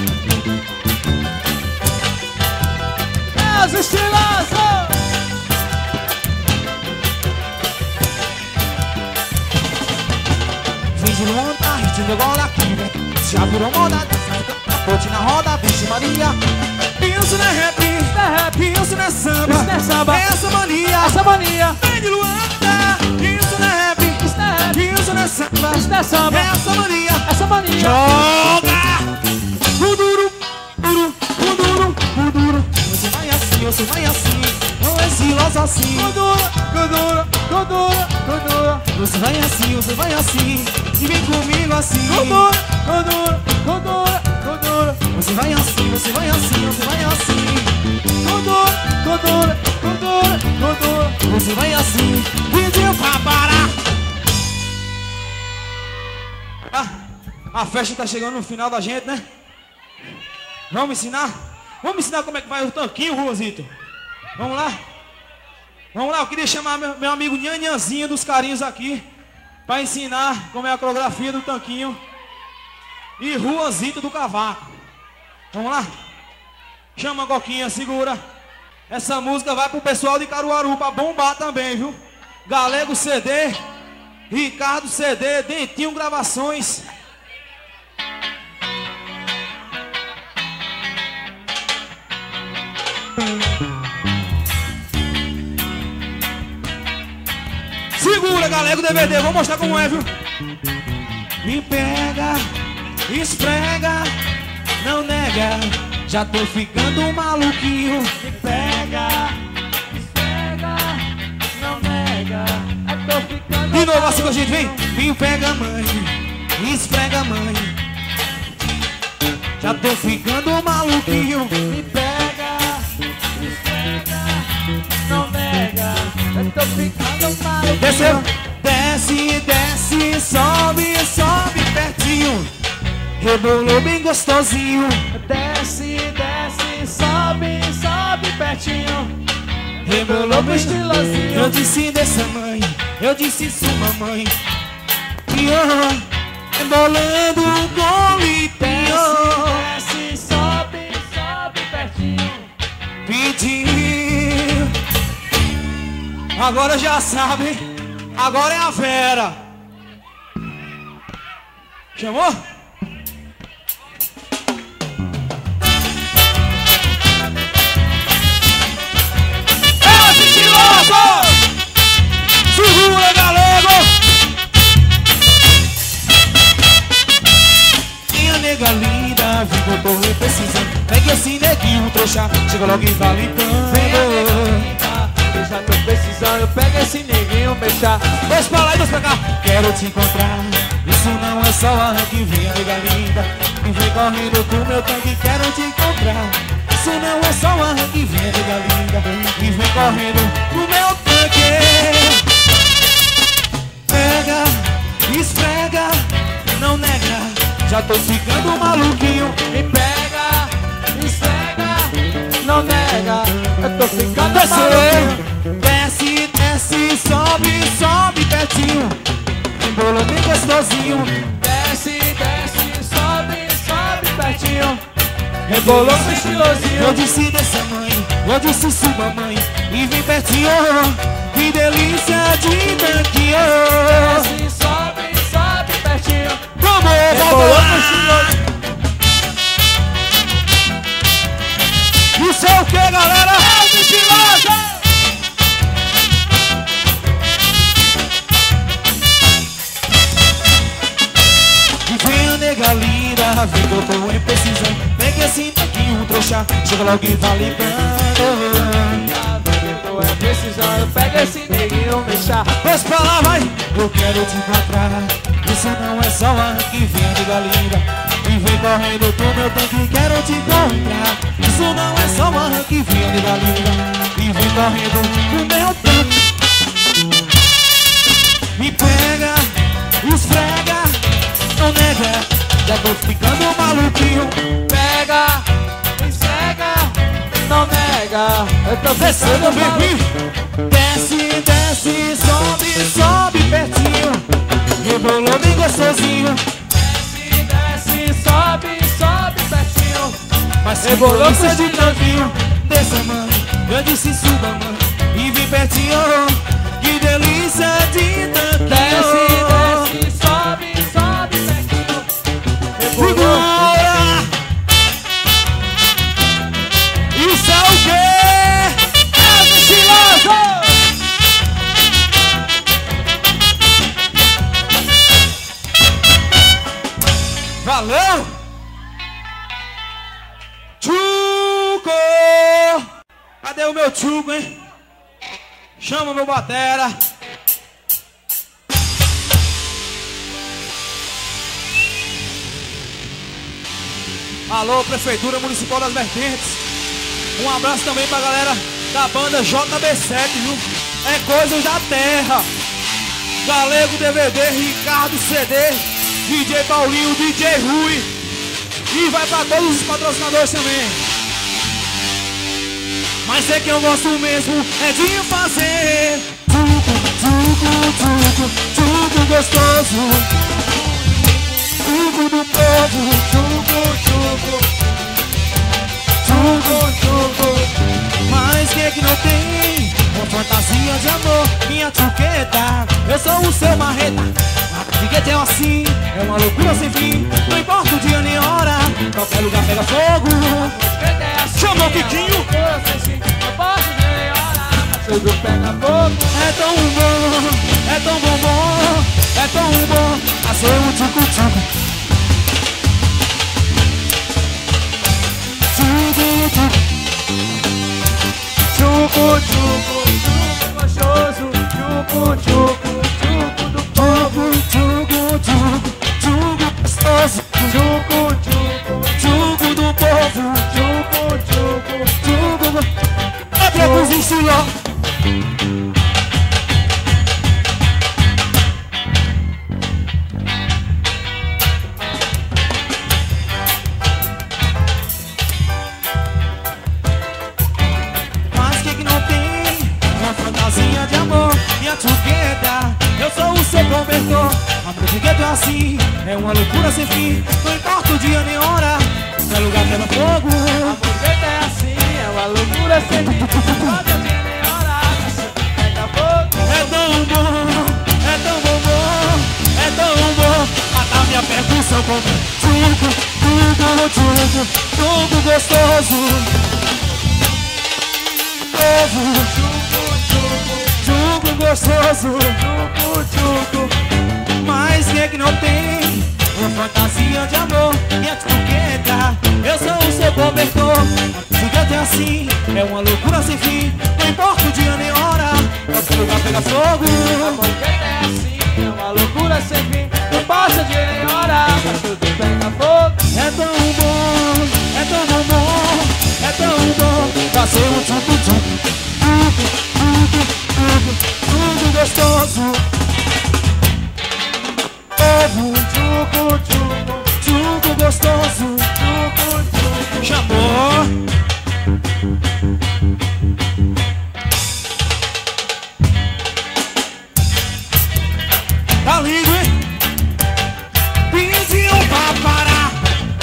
É os estilosos. Vem de Luanda, Rio de Angola, aqui, né? Já virou moda, pote na roda, Vixe Maria. Isso não é rap, Isso não é rap, isso não é samba, isso não é samba, essa mania. essa mania. Vem de Luanda, isso não é rap, Isso não é rap, isso não é samba, isso não é samba, essa mania. essa mania. Joga! Kuduro, Kuduro, Kuduro, Kuduro. Você vai assim, você vai assim, não é estiloso assim. Kuduro, Kuduro, Kuduro, Kuduro. Você vai assim, você vai assim, e vem comigo assim. Kuduro, Kuduro, Kuduro, Kuduro. Você vai assim, você vai assim, você vai assim. Kuduro, Kuduro, Kuduro, Kuduro. Você vai assim, pediu pra parar. Ah, a festa tá chegando no final da gente, né? Vamos ensinar? Vamos ensinar como é que vai o tanquinho, Ruazito? Vamos lá? Vamos lá, eu queria chamar meu, meu amigo Nhanhanzinho dos carinhos aqui pra ensinar como é a coreografia do tanquinho e Ruazito do cavaco. Vamos lá? Chama a Coquinha, segura. Essa música vai pro pessoal de Caruaru pra bombar também, viu? Galego C D, Ricardo C D, Dentinho Gravações. Segura, Galego D V D, vou mostrar como é, viu? Me pega, esfrega, não nega, já tô ficando maluquinho. Me pega, esfrega, não nega. Eu tô ficando. De novo assim com a gente, vem. Me pega, mãe, esfrega, mãe, já tô ficando maluquinho. Me pega, esfrega, não nega. Eu tô ficando maluco. Desceu, desce, desce, sobe, sobe pertinho. Rebolou bem gostosinho. Desce, desce, sobe, sobe pertinho. Rebolou bem estilosinho. Eu disse dessa mãe, eu disse sua mãe. E oh, Embolando com limpinho. Desce, sobe, sobe pertinho. Pediu. Agora já sabe. Agora é a Vera. Chamou? É estiloso! Segura, galego! Minha nega linda, vem que eu tô precisando. Pega esse neguinho, trouxa, chega logo e vai limpando. Eu já tô precisando, pega esse neguinho, mexa. Dois pra lá e dois pra cá. Quero te encontrar. Isso não é só arranque, vem a nega linda. E vem correndo com meu tanque, quero te encontrar. Isso não é só arranque, vem a nega linda. E vem correndo com meu tanque. Pega, esfrega, não nega. Já tô ficando maluquinho. Me pega, me esfrega, não nega. Eu tô ficando maluquinho. Desce, desce, sobe, sobe pertinho. Embolou bem gostosinho. Desce, desce, sobe, sobe pertinho. Rebolou com estilosinho. Eu disse dessa mãe, eu disse suba mãe. E vem pertinho, que delícia de tanquinho. Desce, sobe, sobe pertinho. Vamos, Rebolou vamos com estilosinho. Isso é o que, galera? É o estiloso! Nega linda, vem que eu tô precisando. Pega esse tanquinho, trouxa, chega logo e vai limpando. Eu é precisando, pega esse neguinho, mexa. Pois pra lá, vai! Eu quero te encontrar. Isso não é só arranque, vem nega linda. E vem correndo pro meu tanque, quero te encontrar. Isso não é só arranque, vem nega linda. E vem correndo pro meu tanque. Me pega, esfrega, não nega. Já tô ficando maluquinho. Pega, esfrega, não nega. Eu tô Descendo, ficando vem, maluquinho. desce, desce, sobe, sobe pertinho. Rebolou bem gostosinho. Desce, desce, sobe, sobe pertinho. Mas rebolou rebolou com de tanquinho. Desça, mano, eu disse suba, mano. E vem pertinho. Que delícia de tanquinho. Desce, desce, sobe, sobe pertinho. Segura! Isso é o quê? É o estiloso! Valeu! Tchuco! Cadê o meu tchuco, hein? Chama meu batera. Alô, Prefeitura Municipal das Vertentes. Um abraço também pra galera da banda J B sete, viu? É Coisas da Terra. Galego D V D, Ricardo C D, D J Paulinho, D J Rui. E vai pra todos os patrocinadores também. Mas é que eu gosto mesmo é de fazer tudo, tudo, tudo, tudo gostoso. Tudo do povo, Chuco, chuco, tudo, tudo. Mas que é que não tem uma fantasia de amor, minha chuqueta. Eu sou o seu marreta. Fiquete é assim, é uma loucura sem fim. Não importa o dia nem hora, qualquer lugar pega fogo. Chamou o Kikinho. Eu posso ver hora, mas tudo pega fogo. É tão bom, é tão bom, bom, é tão bom fazer um tchucu-tchucu. Chuco, chuco, chuco gostoso. Chuco, chuco, chuco do povo. Tchucu, tchucu, tchucu gostoso. Chuco, chuco, Tchucu do povo. chuco, chuco. Tchucu. É pra cozinhar lá. Fantasia de amor, minha chuqueta. Eu sou o seu cobertor. porque tu é assim, é uma loucura sem fim. Não importa o dia nem hora, não é lugar que leva fogo. Amor, porque tu é assim, é uma loucura sem fim. Não importa o dia nem hora, pega fogo. É tão bom, é tão bom, bom, é tão bom matar minha percussão com tchuco, tchuco, tchuco, tchuco gostoso. Ovo, tchuco, tchuco gostoso, tchuco, tchuco. Mas quem é que não tem uma fantasia de amor? Minha tchuqueta, eu sou o seu cobertor. Se eu tenho assim, é uma loucura sem fim. Não importa o dia nem hora, nosso lugar pega fogo. Amor, porque tu é assim, é uma loucura sem fim. Não passa dia nem hora, mas tudo pega fogo. É tão bom, é tão bom, bom, é tão bom fazer um tchucu tchucu, tchucu, tchucu, tchucu, tchucu gostoso. Ovo, tchucu, tchucu, tchucu gostoso, tchucu, tchucu. Chamou. Tá lindo, hein? Pediu pra parar.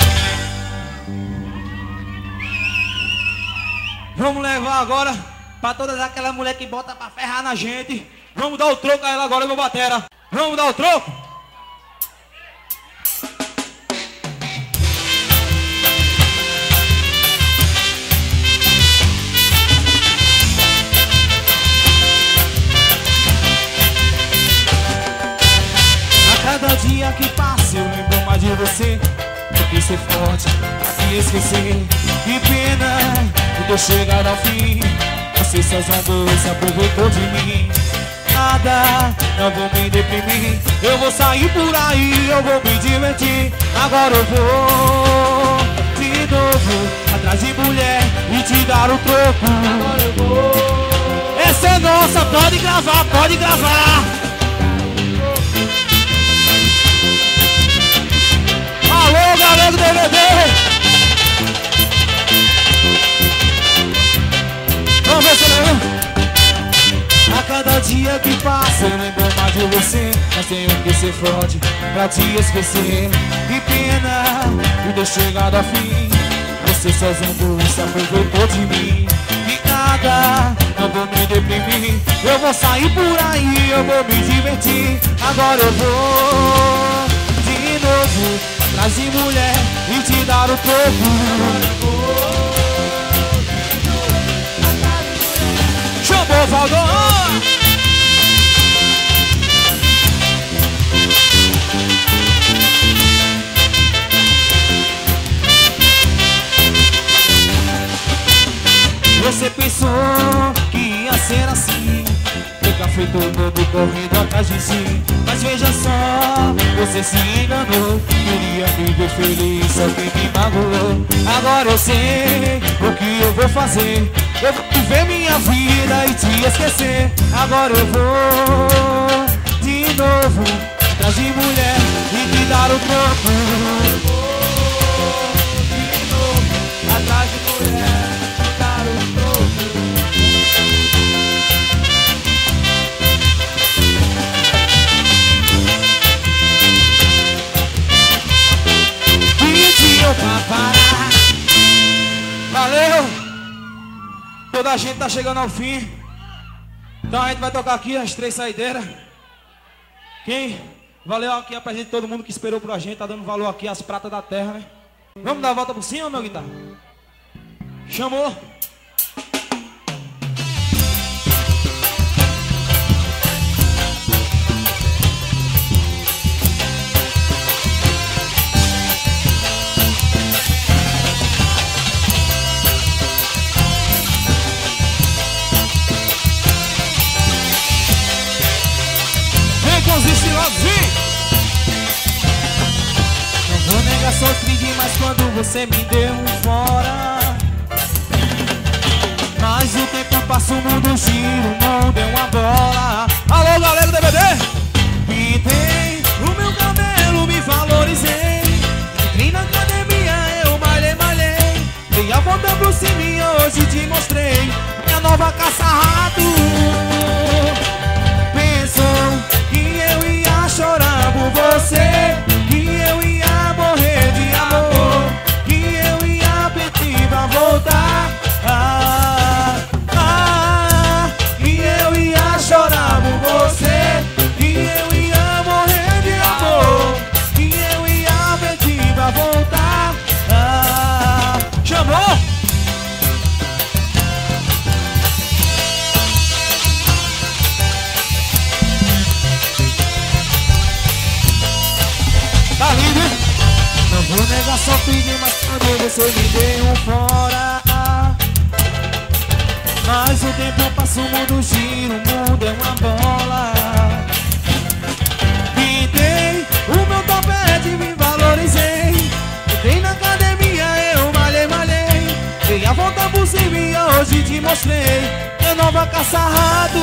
Vamos levar agora pra todas aquelas mulheres que botam pra ferrar na gente. Vamos dar o troco a ela agora, meu batera. Vamos dar o troco? A cada dia que passa eu lembro mais de você. Porque ser forte e esquecer. Que pena de ter chegado ao fim. Você só zombou, se aproveitou de mim. Nada, não vou me deprimir. Eu vou sair por aí, eu vou me divertir. Agora eu vou de novo atrás de mulher e te dar o troco. Agora eu vou. Essa é nossa, pode gravar, pode gravar. Alô, galera do D V D. Vamos ver se lembra. A cada dia que passa eu lembro mais de você. Mas tenho que ser forte pra te esquecer. Que pena de ter chegado ao fim. Você só zombou, se aproveitou de mim. E nada, não vou me deprimir. Eu vou sair por aí, eu vou me divertir. Agora eu vou de novo atrás de mulher e te dar o troco. Chamou, Valdor! Você pensou que ia ser assim, ficar feito bobo correndo atrás de si. Mas veja só, você se enganou. Queria me ver feliz, só que me magoou. Agora eu sei o que eu vou fazer. Eu vou viver minha vida e te esquecer. Agora eu vou de novo atrás de mulher e te dar o troco. Eu vou de novo atrás de mulher e te dar o troco. Pediu pra parar. Valeu! Toda a gente tá chegando ao fim. Então a gente vai tocar aqui as três saideiras. Quem? Valeu aqui a presente de todo mundo que esperou por a gente. Tá dando valor aqui às pratas da terra, né? Vamos dar a volta por cima, meu guitarra? Chamou. Os estilosos, não vou negar, sofri demais quando você me deu um fora. Mas o tempo passa, o mundo gira, o mundo é uma bola. Alô, galera do D V D! Pintei o meu cabelo, me valorizei. Entrei na academia, eu malhei, malhei. Dei a volta por cima e hoje te mostrei minha nova caça-rato. Pensou que eu ia chorar por você. faço o mundo gira, o mundo é uma bola. Pintei o meu topete, me valorizei. Entrei na academia, eu malhei, malhei. Dei a volta por cima e hoje te mostrei. Eu nova caçarrado.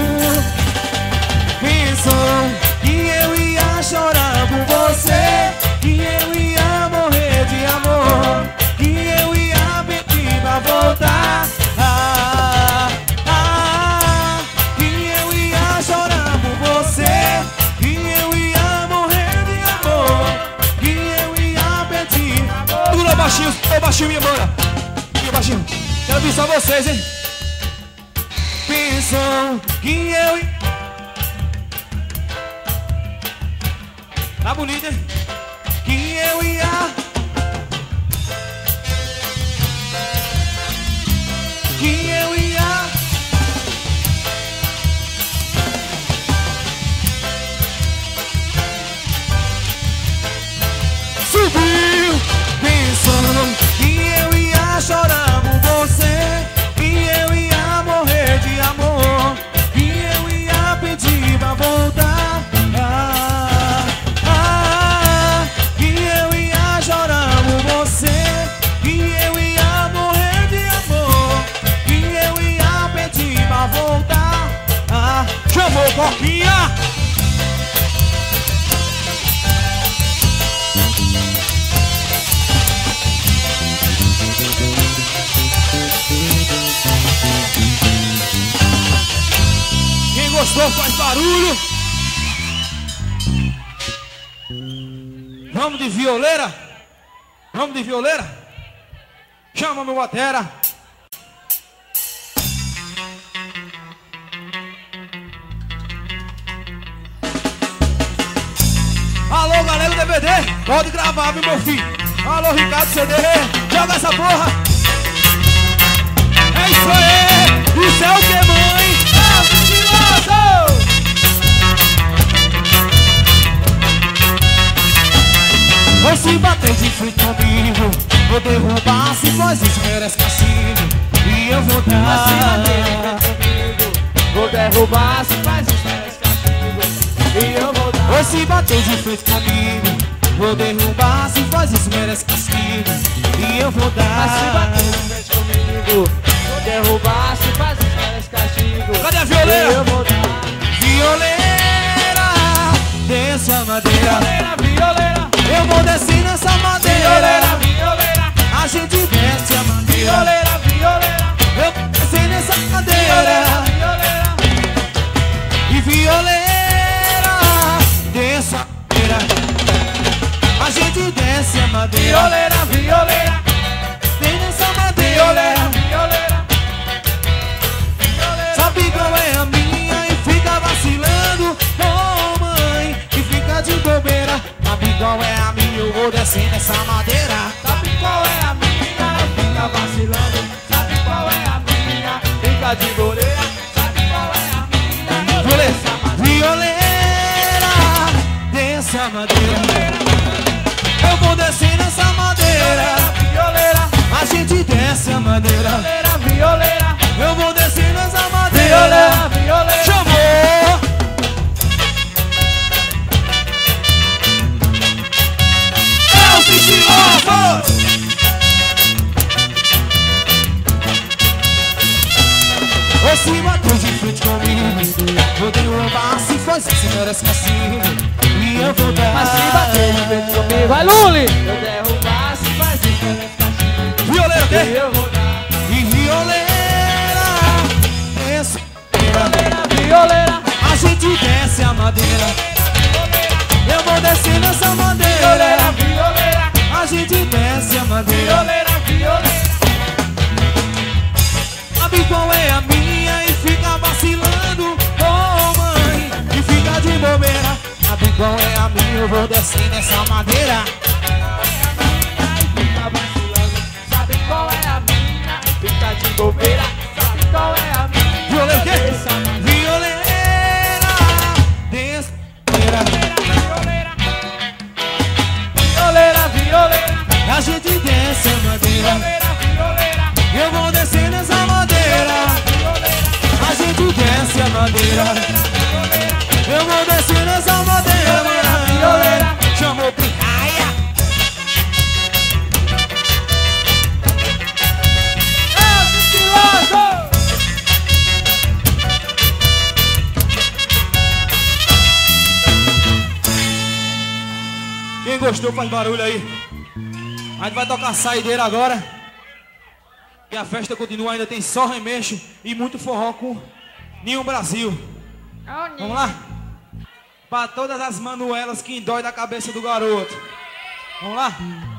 Pensou que eu ia chorar por você, que eu ia morrer de amor, que eu ia pedir pra voltar. Ah, ah, que eu ia chorar por você, que eu ia morrer de amor, que eu ia pedir. Segura baixinho, ô baixinho, minha mana. Minha baixinho, quero avisar vocês, hein. Pensou que eu ia... Tá bonito, hein? Que eu ia... Que eu ia... Subiu! Pensando que eu ia chorar por você, que eu ia morrer de amor, que eu ia pedir pra voltar. Ah, ah, que eu ia chorar por você, que eu ia morrer de amor, que eu ia pedir pra voltar. Ah, Chamou Coquinha! Quem gostou faz barulho. Vamos de violeira? Vamos de violeira? Chama meu batera. Alô, galera do D V D, pode gravar, meu filho. Alô, Ricardo C D, joga essa porra. É isso aí, isso é o que, mãe? É o sigiloso! Vou se bater de frente comigo, vou derrubar, se faz isso merece castigo, e eu vou dar. Vai se bater de frente comigo, vou derrubar, se faz isso merece castigo, e eu vou dar. Vou se bater de frente comigo, vou derrubar, se faz isso merece castigo, e eu vou dar. Vai se bater de frente comigo, vou derrubar, se faz isso merece castigo, Cadê a violeira? e eu vou dar. Violeira, desce a madeira, Violeira, violeira, eu vou descer nessa madeira. violeira, violeira, A gente desce a madeira, violeira, violeira, eu vou descer nessa violeira, madeira. violeira. E violeira, desce a madeira, a gente desce a madeira, Violeira, violeira, vem nessa madeira. violeira, violeira. Sabe qual é a minha e fica vacilando, oh mãe, e fica de bobeira. Sabe qual é a minha, eu vou descer nessa madeira. Sabe qual é a minha? Fica vacilando. Sabe qual é a minha? Fica de boleira. Sabe qual é a minha? Eu Violeira, desço a madeira. violeira, desce a madeira, eu vou descer nessa madeira, Violeira, a gente desce a madeira, violeira, violeira, eu vou descer nessa madeira. violeira, violeira. Chamou! É o sigiloso! Ou se bater de frente comigo, vou derrubar, se faz isso merece castigo, e eu vou dar. Mas se bater de frente comigo, vai Luli! Eu derrubar, se faz isso, eu desço castigo. Violeira, o E quê? eu vou dar. E violeira, desce a madeira, Violeira, violeira, a gente desce a madeira, eu vou descer nessa violeira, madeira, violeira, a gente desce a madeira. violeira, violeira. Sabe qual é a minha e fica vacilando, oh mãe, e fica de bobeira. Sabe qual é a minha, eu vou descer nessa madeira. Fica vacilando. Sabe qual é a minha? Fica de bobeira. Sabe qual é a minha? Violeira, o quê? Desça a madeira. Violeira, desce a madeira, Violeira, violeira, violeira, a gente desce a madeira, violeira, violeira, eu vou descer nessa madeira, violeira, a gente madeira. Eu vou descer nessa madeira, violeira. Chamou pirraia. É estiloso. Quem gostou faz barulho aí. A gente vai tocar saideira agora. E a festa continua, ainda tem só remexo e muito forró com Ninho Brasil. Vamos lá? Para todas as manuelas que dói da cabeça do garoto. Vamos lá?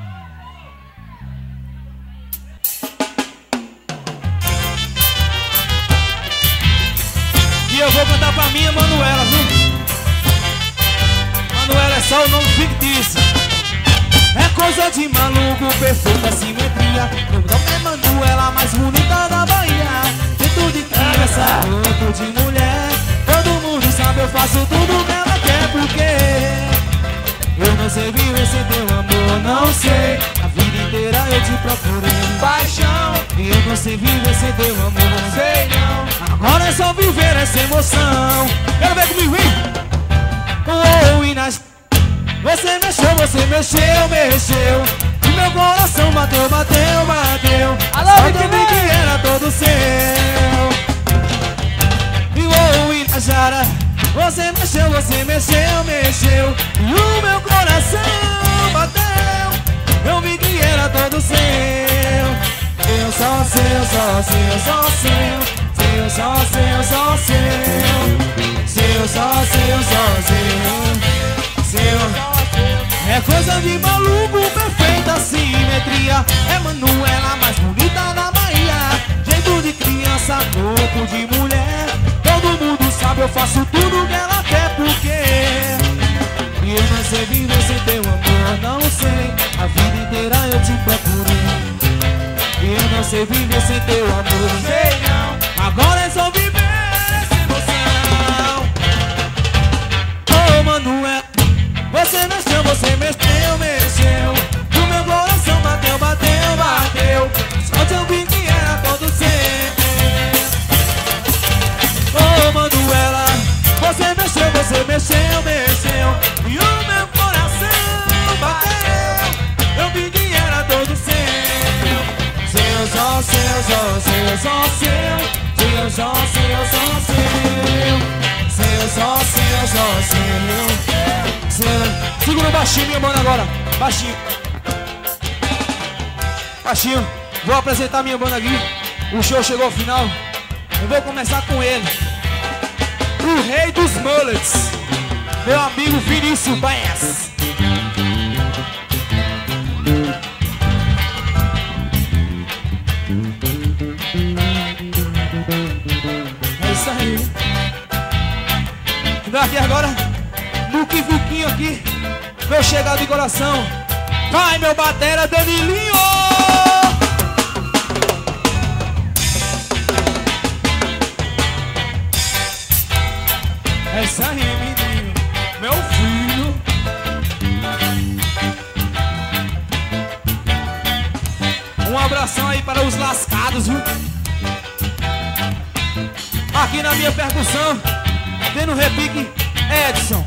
E eu vou cantar pra minha Manuela, viu? Manuela é só o nome fictício. É coisa de maluco, perfeita simetria. Meu nome é Manuela, mais bonita da Bahia. Jeito de criança, corpo de mulher. Todo mundo sabe, eu faço tudo que ela quer. Porque eu não sei viver sem teu amor, não sei. A vida inteira eu te procurei paixão. E eu não sei viver sem teu amor, não sei não. Agora é só viver essa emoção. Quero ver comigo, hein? Oh, e nas... Você mexeu, você mexeu, mexeu. E meu coração bateu, bateu, bateu. Alô, só que eu vi que era todo seu. E o Inajara, você mexeu, você mexeu, mexeu. E o meu coração bateu. Eu vi que era todo seu. Eu só seu, só seu, só seu. Seu, só seu, só seu. Seu, só seu, só seu. Seu. É coisa de maluco, perfeita simetria. É Manuela, mais bonita da Bahia. Jeito de criança, corpo de mulher. Todo mundo sabe, eu faço tudo que ela quer. Porque e eu não sei viver sem teu amor, não sei. A vida inteira eu te procurei. E eu não sei viver sem teu amor, não sei não. Agora é só viver essa emoção. Oh, Manuela, você mexeu, você mexeu, mexeu. O meu coração bateu, bateu, bateu. Só te ouvi que era todo seu. Oh, Manuela, você mexeu, você mexeu, mexeu. E o meu coração bateu. Eu vi que era todo seu. Seu, só seu, só seu, só seu. Seu, só seu, só seu. Seu, só seu, só seu. Seu. Segura baixinho, minha banda agora. Baixinho. Baixinho. Vou apresentar minha banda aqui. O show chegou ao final. Eu vou começar com ele. O rei dos mullets. Meu amigo Vinícius Bass. É isso aí. Daqui agora, Luque Vuquinho aqui. Meu chegado de coração. Vai, meu batera Danilinho. É isso aí, menino. Meu filho. Um abração aí para os lascados, viu? Aqui na minha percussão, tendo repique, Edson.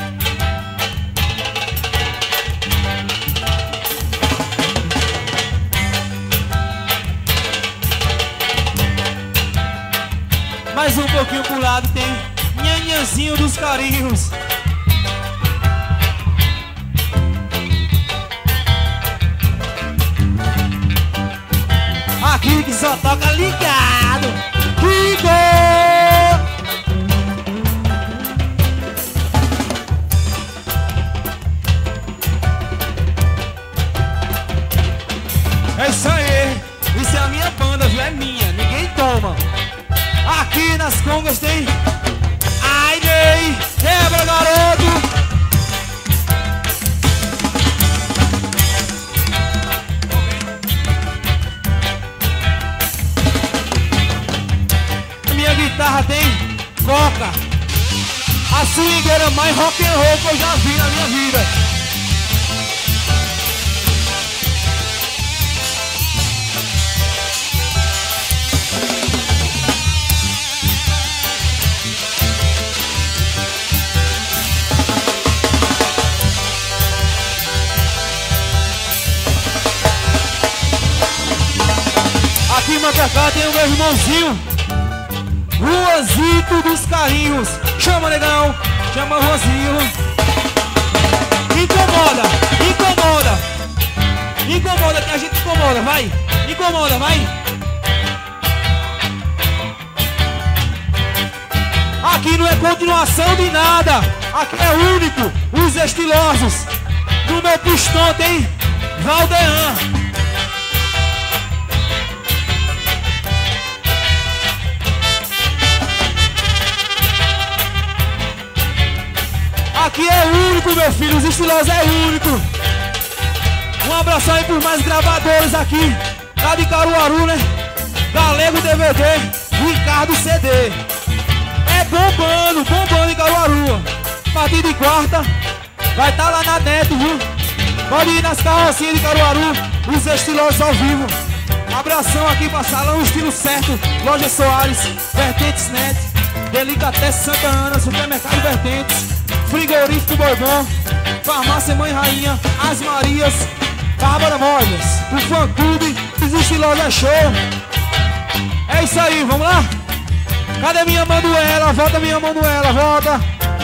Mais um pouquinho pro lado tem Nhanhanzinho dos Carinhos. Aqui que só toca ligado. Kiko! É isso aí. Isso é a minha banda, viu? É minha. Ninguém toma. Aqui nas congas tem Ai, Ney, quebra, garoto. Minha guitarra tem Coca, a swingueira mais rock and roll que eu já vi na minha vida. Lá tem o meu irmãozinho Ruanzito dos Carrinhos. Chama, negão, chama o Ruanzinho. Incomoda, incomoda. Incomoda que a gente incomoda, vai. Incomoda, vai. Aqui não é continuação de nada. Aqui é único, os estilosos. Do meu pistão tem Valdean. Aqui é único, meu filho, os estilosos é único. Um abração aí pros mais gravadores aqui, lá de Caruaru, né? Galego D V D, Ricardo C D. É bombando, bombando em Caruaru. A partir de quarta, vai estar tá lá na net, viu? Pode ir nas carrocinhas de Caruaru, os estilosos ao vivo. Abração aqui pra Salão Estilo Certo, Loja Soares, Vertentes Net, Delicatesse Santa Ana, Supermercado Vertentes, Frigorífico Bourbon, Farmácia Mãe Rainha, As Marias, Bárbara Móveis, o Fã Clube, os estilosos é show. É isso aí, vamos lá? Cadê minha Manuela? Volta minha Manuela, volta.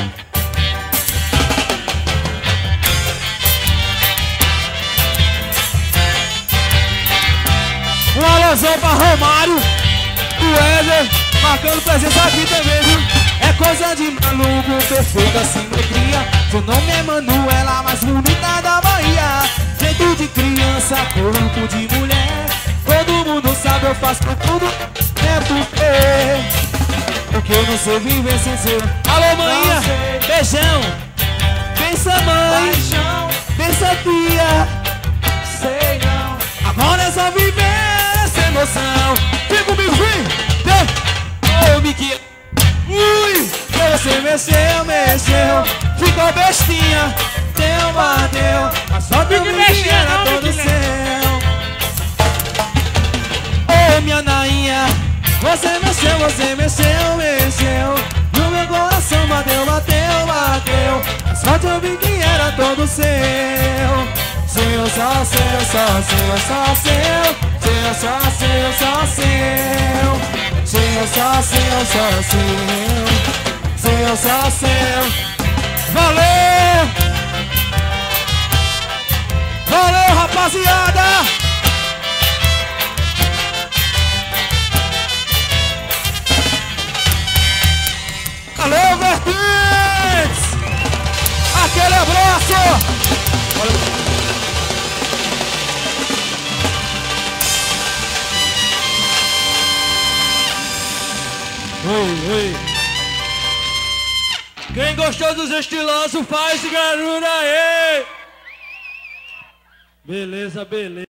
Um alusão pra Romário, o Éder, marcando presença aqui também, viu? É coisa de maluco, perfeita simetria. Seu nome é Manuela, mais bonita da Bahia. Jeito de criança, corpo de mulher. Todo mundo sabe, eu faço por tudo. É porque Porque eu não sei viver sem seu. Alô, maninha, beijão. Pensa, mãe, paixão. Pensa, tia. Sei não. Agora é só viver essa emoção. Vem comigo, vem. Ô, Mickey. Ui, você mexeu, mexeu. Ficou bestinha. Deu, bateu. Mas só que me era todo seu. Ô, minha nainha. Você mexeu, você mexeu, mexeu. No meu coração bateu, bateu, bateu. Mas só que eu vi que era todo seu. Seu, só seu, só seu, só seu. Seu, só seu, só seu. Seu, só seu, só seu. Seu, só seu. Valeu! Valeu, rapaziada! Valeu, Vertentes! Aquele abraço! Oi, oi. Quem gostou dos estilosos faz garura aí! Beleza, beleza.